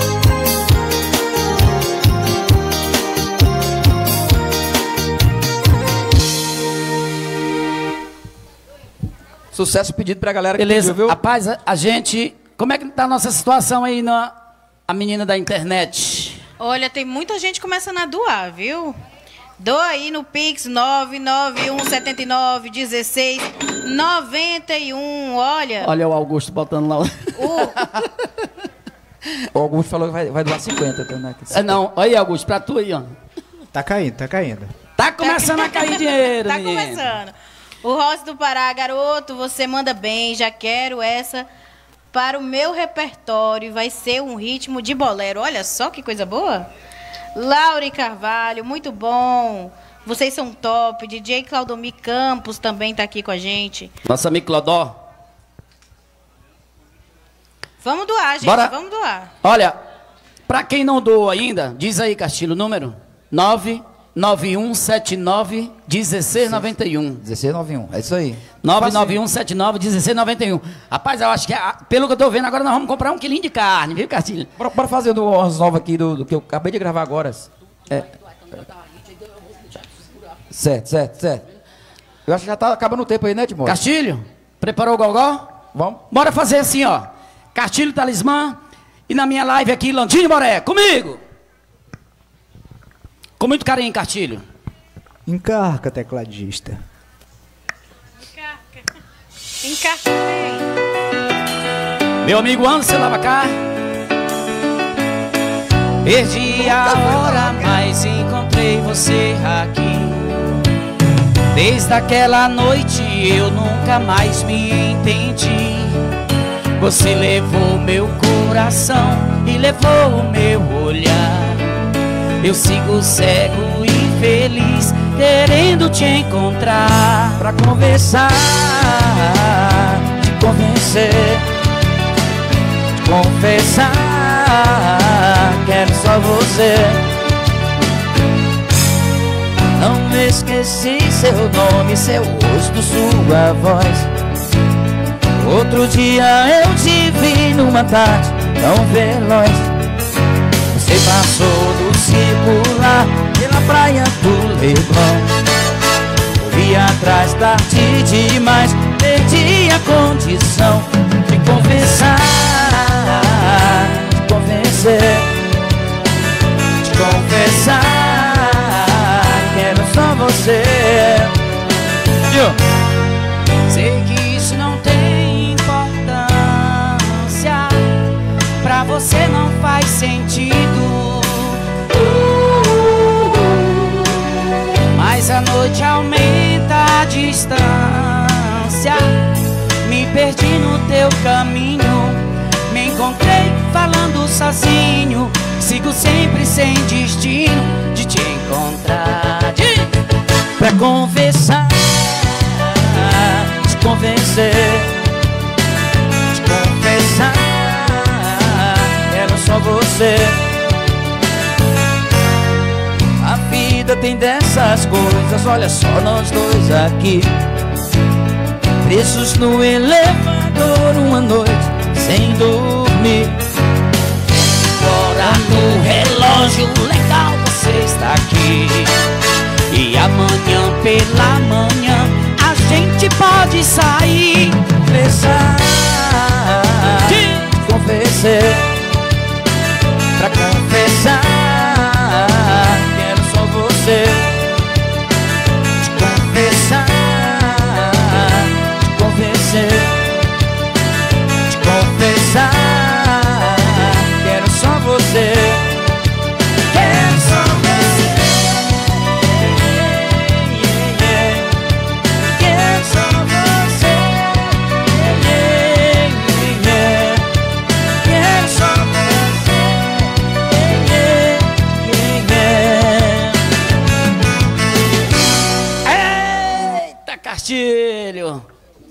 Sucesso pedido pra galera que Beleza, pediu, viu? rapaz, a gente... Como é que tá a nossa situação aí a menina da internet? Olha, tem muita gente começando a doar, viu? Doa aí no Pix 991791691. Olha. Olha o Augusto botando lá. O Augusto falou que vai doar 50, tá, né? Não, olha aí, Augusto, pra tu aí, ó. Tá caindo, tá caindo. Tá começando a cair dinheiro, Tá menino. começando. O Rossi do Pará, garoto, você manda bem, já quero essa para o meu repertório, vai ser um ritmo de bolero. Olha só que coisa boa. Laure Carvalho, muito bom. Vocês são top. DJ Claudomir Campos também tá aqui com a gente. Nosso amigo Clodó. Vamos doar, gente, Bora. vamos doar. Olha, Para quem não doou ainda, diz aí, Castilho, o número 99179-1691. 1691, é isso aí. 99179-1691. Rapaz, eu acho que, pelo que eu tô vendo, agora nós vamos comprar 1 quilinho de carne, viu, Castilho? Bora fazer umas novas aqui do que eu acabei de gravar agora. Certo. Eu acho que já tá acabando o tempo aí, né, Timóteo? Castilho, preparou o gogó? Vamos. Bora fazer assim, ó. Castilho Talismã e na minha live aqui, Landinho Boré, comigo! Com muito carinho, Castilho. Encarca, tecladista. Encarca bem. Meu amigo Anderson Lavacar. Perdi a hora, mas encontrei você aqui. Desde aquela noite eu nunca mais me entendi. Você levou meu coração e levou o meu olhar. Eu sigo cego e feliz, querendo te encontrar Pra conversar, te convencer, te confessar, quero só você. Não esqueci seu nome, seu rosto, sua voz. Outro dia eu te vi numa tarde tão veloz. Você passou do circular pela praia do Leblon. Corri atrás, tarde demais, perdi a condição de confessar, de convencer, de confessar, quero só você. Sei que isso não tem importância, pra você não faz sentido. Mas a noite aumenta a distância. Me perdi no teu caminho, me encontrei falando sozinho. Sigo sempre sem destino de te encontrar. Pra confessar, te convencer, te confessar, quero só você. A vida tem dessas coisas, olha só nós dois aqui, presos no elevador uma noite sem dormir. Fora no relógio legal você está aqui. E amanhã pela manhã a gente pode sair, Confessar, te convencer, pra confessar, quero só você. Te confessar, te convencer, te confessar, quero só você. Quero só você. Quero só você. Quero só você. Eita, Castilho!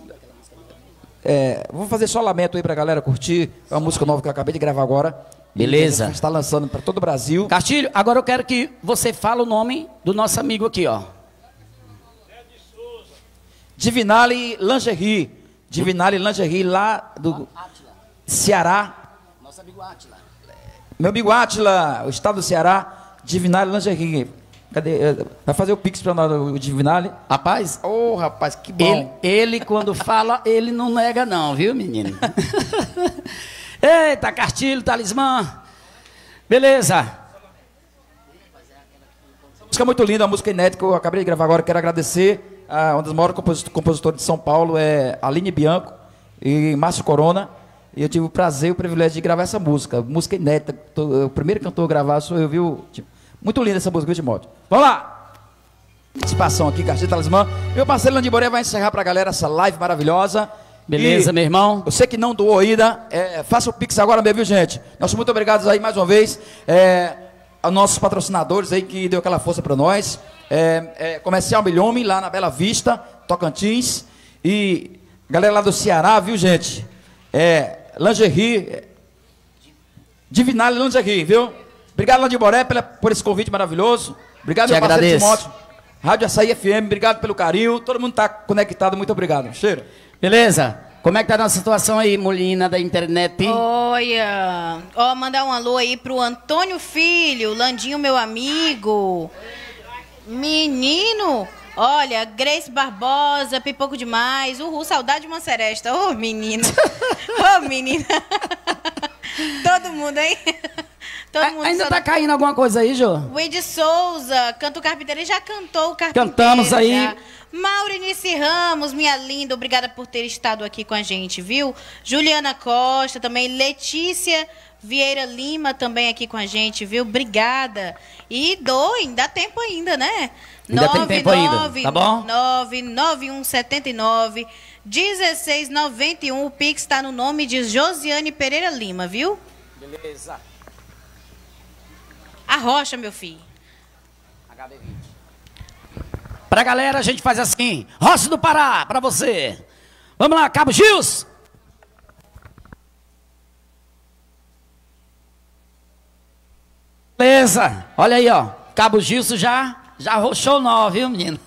Vou fazer só lamento aí pra galera curtir. É uma música nova que eu acabei de gravar agora. Beleza. A gente está lançando pra todo o Brasil. Castilho, agora eu quero que você fale o nome do nosso amigo aqui, ó. Divinale Lingerie. Divinale Lingerie lá do Ceará. Nosso amigo Átila. Meu amigo Átila, o estado do Ceará. Divinale Lingerie. Cadê? Vai fazer o pix pra nós, o Divinale? Rapaz, Rapaz, que bom. ele quando fala, ele não nega não, viu, menino? Eita, Castilho, Talismã. Beleza. Música muito linda, uma música inédita que eu acabei de gravar agora. Quero agradecer a uma das maiores compositores de São Paulo, Aline Bianco e Márcio Corona. E eu tive o prazer e o privilégio de gravar essa música. Música inédita. O primeiro cantor a gravar sou eu, viu? Muito linda essa música, viu, Timóteo? Vamos lá! Participação aqui, Castilho Talismã. Meu parceiro Landinho Boré vai encerrar pra galera essa live maravilhosa. Beleza, meu irmão. Você que não doou ainda, faça o Pix agora mesmo, viu, gente? Nós muito obrigados aí mais uma vez aos nossos patrocinadores aí que deu aquela força para nós. Comercial Milhome, lá na Bela Vista, Tocantins. E galera lá do Ceará, viu, gente? Lingerie. Divinale Lange aqui, viu? Obrigado, Landiboré, por esse convite maravilhoso. Obrigado, meu parceiro Timóteo. Rádio Açaí FM, obrigado pelo carinho. Todo mundo tá conectado, muito obrigado. Cheiro. Beleza? Como é que tá a nossa situação aí, Molina, da internet? Olha, ó, mandar um alô aí pro Antônio Filho, Landinho, meu amigo. Menino, olha, Grace Barbosa, Pipoco Demais, saudade de uma seresta. Ô, menina. Ô, menina. Todo mundo, hein? Todo mundo ainda tá caindo alguma coisa aí, Jô? Wade Souza, canta o Carpinteiro. Ele já cantou o Carpinteiro. Cantamos aí. Já. Maurinice Ramos, minha linda, obrigada por ter estado aqui com a gente, viu? Juliana Costa, também Letícia Vieira Lima, também aqui com a gente, viu? Obrigada. E doem, dá tempo ainda, né? Ainda tem tempo ainda, tá bom? 99179 1691. O Pix está no nome de Josiane Pereira Lima, viu? Beleza. A Rocha, meu filho. HB20. Pra galera, a gente faz assim. Roça do Pará, pra você. Vamos lá, Cabo Gils. Beleza. Olha aí, ó. Cabo Gilson já arrochou nó, viu, menino?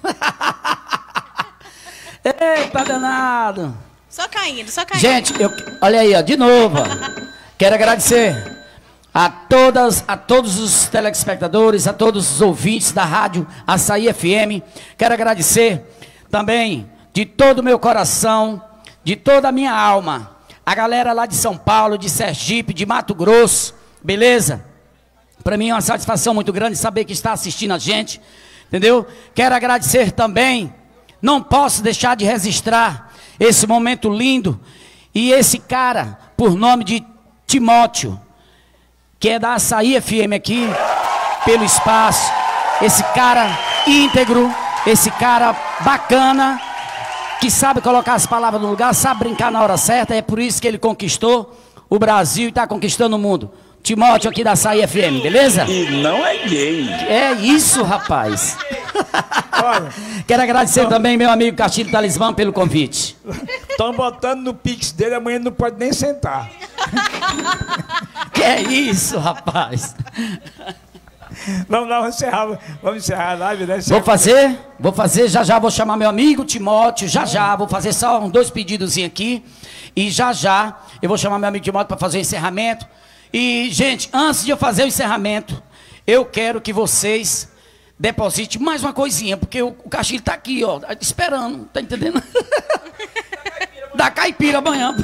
Eita, danado. Só caindo, só caindo. Gente, olha aí, ó, de novo. Ó. Quero agradecer a todos os telespectadores, a todos os ouvintes da Rádio Açaí FM. Quero agradecer também de todo o meu coração, de toda a minha alma, a galera lá de São Paulo, de Sergipe, de Mato Grosso, beleza? Para mim é uma satisfação muito grande saber que está assistindo a gente, entendeu? Quero agradecer também, não posso deixar de registrar esse momento lindo e esse cara, por nome de Timóteo, que é da Açaí FM aqui, pelo espaço, esse cara íntegro, esse cara bacana, que sabe colocar as palavras no lugar, sabe brincar na hora certa, é por isso que ele conquistou o Brasil e está conquistando o mundo. Timóteo aqui da Açaí FM, beleza? E não é gay. É isso, rapaz. Olha, quero agradecer também meu amigo Castilho Talismã pelo convite. Estão botando no Pix dele, amanhã não pode nem sentar. Que é isso, rapaz? Vamos encerrar a live, né? Vou fazer, já vou chamar meu amigo Timóteo, vou fazer só 2 pedidos aqui. E já eu vou chamar meu amigo Timóteo para fazer o encerramento. E, gente, antes de eu fazer o encerramento, eu quero que vocês depositem mais uma coisinha, porque o Castilho tá aqui, ó, esperando, tá entendendo? Da caipira amanhã.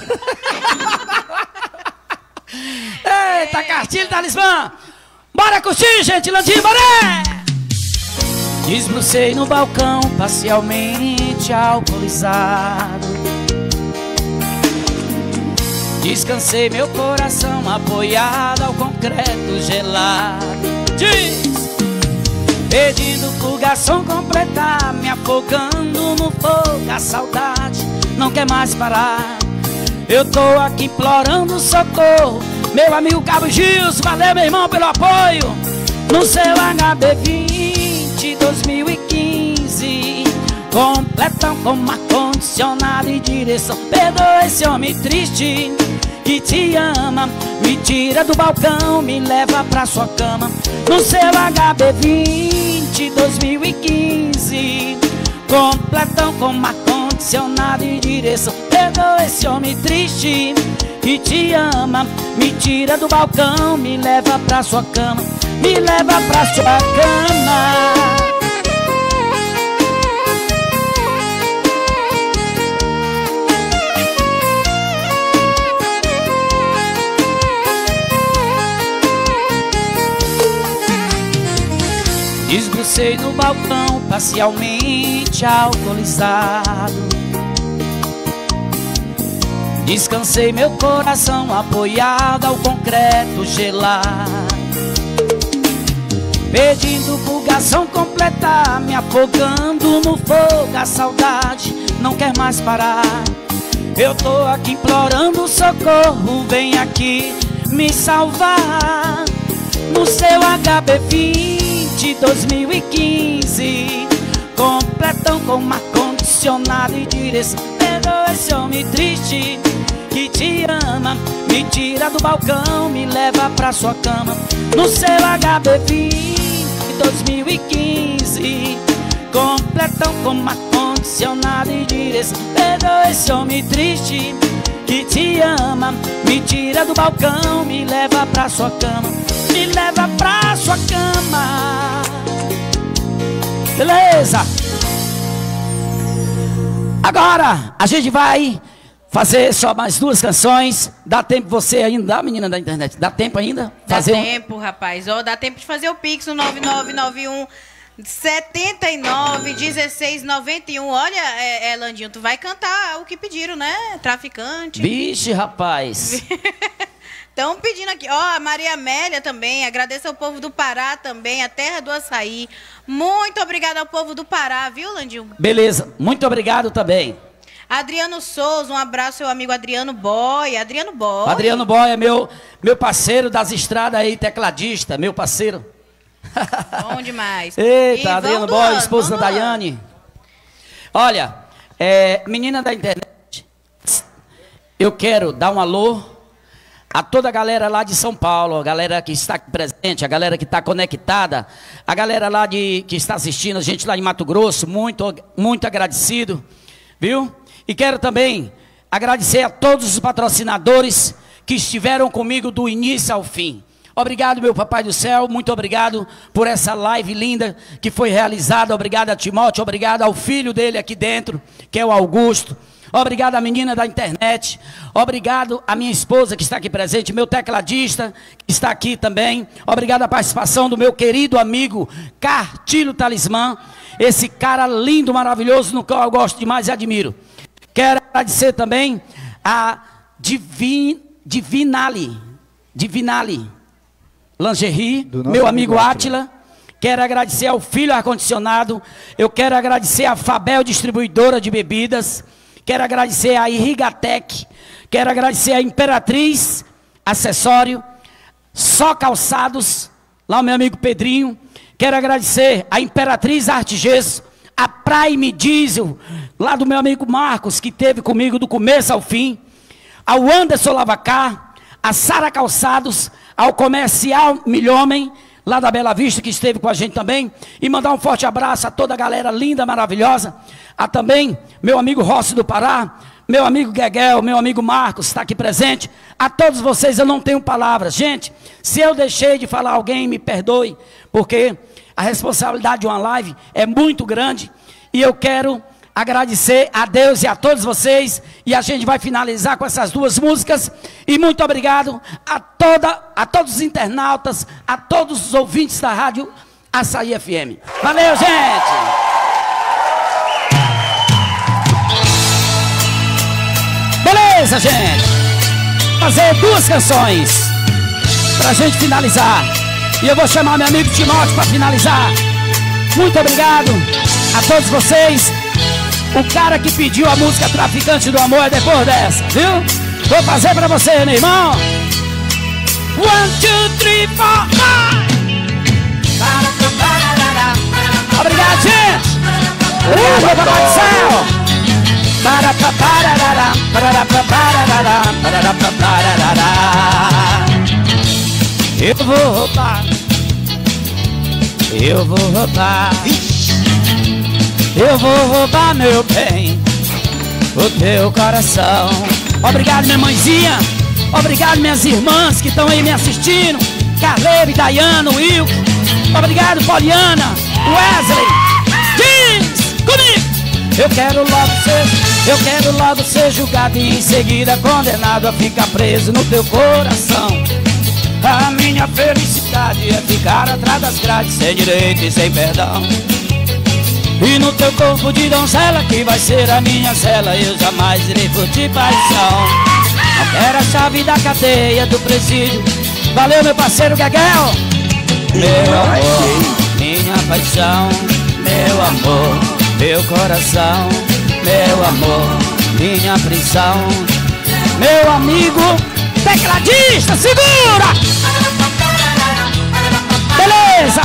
Eita, Castilho Talismã! Bora curtir, gente, Landim, bora! Desbrucei no balcão, parcialmente alcoolizado. Descansei meu coração apoiado ao concreto gelado. Diz! Pedindo pro garçom completar, me afogando no fogo, a saudade não quer mais parar. Eu tô aqui implorando socorro, meu amigo Cabo Gils, valeu meu irmão pelo apoio. No seu HB20 2015, completão com ar-condicionado e direção. Perdoa esse homem triste que te ama, me tira do balcão, me leva pra sua cama. No seu HB20 2015, completão com ar-condicionado e direção. Perdoa esse homem triste que te ama, me tira do balcão, me leva pra sua cama, me leva pra sua cama. Desbrucei no balcão, parcialmente alcoolizado. Descansei meu coração apoiado ao concreto gelado. Pedindo pro garçom completar, me afogando no fogo, a saudade não quer mais parar. Eu tô aqui implorando socorro, vem aqui me salvar. No seu HB20 2015, completão com ar-condicionado e direção. Perdoa esse homem triste que te ama. Me tira do balcão, me leva pra sua cama. No seu HB20 2015, completão com ar-condicionado e direção. Perdoa esse homem triste que te ama. Me tira do balcão, me leva pra sua cama. Me leva pra sua cama. Beleza? Agora a gente vai fazer só mais 2 canções. Dá tempo você ainda, dá, menina da internet? Dá tempo ainda? Dá tempo, rapaz. Ó, dá tempo de fazer o Pix no 9991 79 16 91. Olha, Landinho, tu vai cantar o que pediram, né? Traficante. Vixe, rapaz. Estão pedindo aqui, ó, a Maria Amélia também, agradeço ao povo do Pará também, a terra do açaí. Muito obrigada ao povo do Pará, viu, Landinho? Beleza, muito obrigado também. Adriano Souza, um abraço, seu amigo Adriano Boy. Adriano Boy. Adriano Boy é meu parceiro das estradas aí, tecladista, meu parceiro. Bom demais. Eita, Adriano Boy, esposa da Daiane. Olha, menina da internet, eu quero dar um alô a toda a galera lá de São Paulo, a galera que está aqui presente, a galera que está conectada, a galera lá que está assistindo, a gente lá em Mato Grosso, muito, muito agradecido, viu? E quero também agradecer a todos os patrocinadores que estiveram comigo do início ao fim. Obrigado, meu papai do céu, muito obrigado por essa live linda que foi realizada. Obrigado a Timóteo, obrigado ao filho dele aqui dentro, que é o Augusto. Obrigado à menina da internet, obrigado à minha esposa que está aqui presente, meu tecladista que está aqui também. Obrigado à participação do meu querido amigo Cartilho Talismã, esse cara lindo, maravilhoso, no qual eu gosto demais e admiro. Quero agradecer também a Divinali Lingerie, meu amigo Átila. Quero agradecer ao Filho Ar-Condicionado. Eu quero agradecer a Fabel Distribuidora de Bebidas. Quero agradecer a Irrigatec. Quero agradecer a Imperatriz Acessório. Só Calçados, lá o meu amigo Pedrinho. Quero agradecer a Imperatriz Arte Gesso. A Prime Diesel, lá do meu amigo Marcos, que esteve comigo do começo ao fim. Ao Anderson Lavacar. A Sara Calçados. Ao Comercial Milhomem, lá da Bela Vista, que esteve com a gente também. E mandar um forte abraço a toda a galera linda, maravilhosa. A também meu amigo Rossi do Pará, meu amigo Gueguel, meu amigo Marcos, está aqui presente. A todos vocês eu não tenho palavras. Gente, se eu deixei de falar alguém, me perdoe, porque a responsabilidade de uma live é muito grande. E eu quero agradecer a Deus e a todos vocês. E a gente vai finalizar com essas 2 músicas. E muito obrigado a todos os internautas, a todos os ouvintes da rádio Açaí FM. Valeu, gente! Beleza, gente? Fazer 2 canções pra gente finalizar. E eu vou chamar meu amigo Timóteo para finalizar. Muito obrigado a todos vocês. O cara que pediu a música Traficante do Amor é depois dessa, viu? Vou fazer pra você, meu irmão. 1, 2, 3, 4, 5. Obrigado, gente. Obrigado, meu papai do céu. Eu vou roubar. Eu vou roubar. Eu vou roubar, meu bem, o teu coração. Obrigado, minha mãezinha. Obrigado, minhas irmãs que estão aí me assistindo. Carleiro, Dayana, Will. Obrigado, Poliana, Wesley. Diz comigo. Eu quero logo ser julgado e em seguida condenado a ficar preso no teu coração. A minha felicidade é ficar atrás das grades, sem direito e sem perdão. E no teu corpo de donzela, que vai ser a minha cela, eu jamais irei fugir paixão. Não quero a chave da cadeia do presídio. Valeu, meu parceiro Gaguel. Meu amor, minha paixão. Meu amor, meu coração. Meu amor, minha prisão. Meu amigo tecladista, segura! Beleza!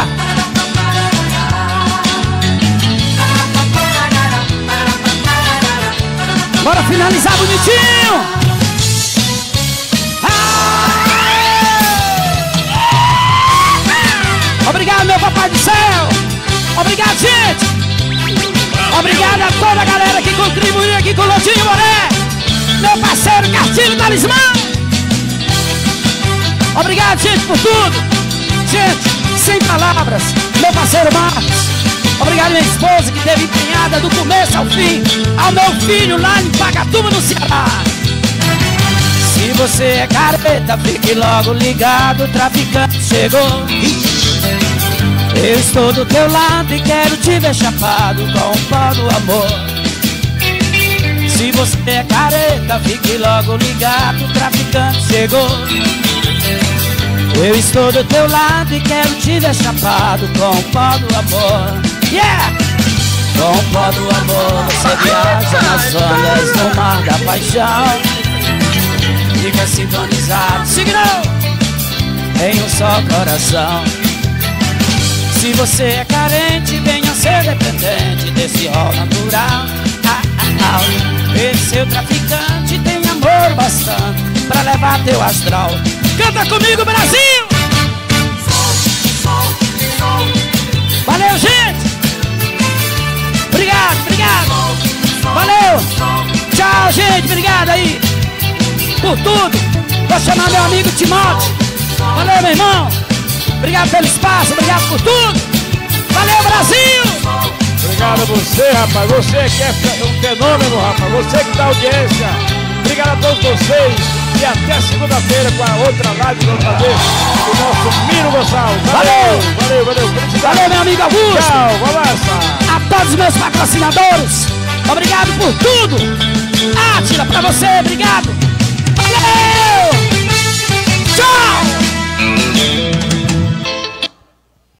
Bora finalizar bonitinho! Pai do céu. Obrigado, gente. Obrigado a toda a galera que contribuiu aqui com o Lojinha Boré. Meu parceiro Cartilho Talismã. Obrigado, gente, por tudo. Gente, sem palavras. Meu parceiro Marcos. Obrigado, minha esposa, que esteve empenhada do começo ao fim. Ao meu filho lá em Pacatuba, no Ceará. Se você é careta, fique logo ligado. O traficante chegou. Eu estou do teu lado e quero te ver chapado com o pó do amor. Se você é careta, fique logo ligado. O traficante chegou. Eu estou do teu lado e quero te ver chapado com o pó do amor. Yeah! Com o pó do amor você viaja nas ondas do mar da paixão. Fica sintonizado, signal em um só coração. Se você é carente, venha ser dependente desse rol natural. Esse seu traficante tem amor bastante pra levar teu astral. Canta comigo, Brasil! Valeu, gente! Obrigado, obrigado! Valeu! Tchau, gente! Obrigado aí por tudo! Vou chamar meu amigo Timóteo. Valeu, meu irmão! Obrigado pelo espaço, obrigado por tudo! Valeu, Brasil! Obrigado a você, rapaz. Você que é um fenômeno, rapaz. Você que dá audiência. Obrigado a todos vocês. E até segunda-feira com a outra live que vamos fazer o nosso Miro Gonçalves. Valeu! Valeu, valeu. Valeu, meu amigo Augusto! Tchau, balança! A todos os meus patrocinadores, obrigado por tudo! Átila, pra você, obrigado!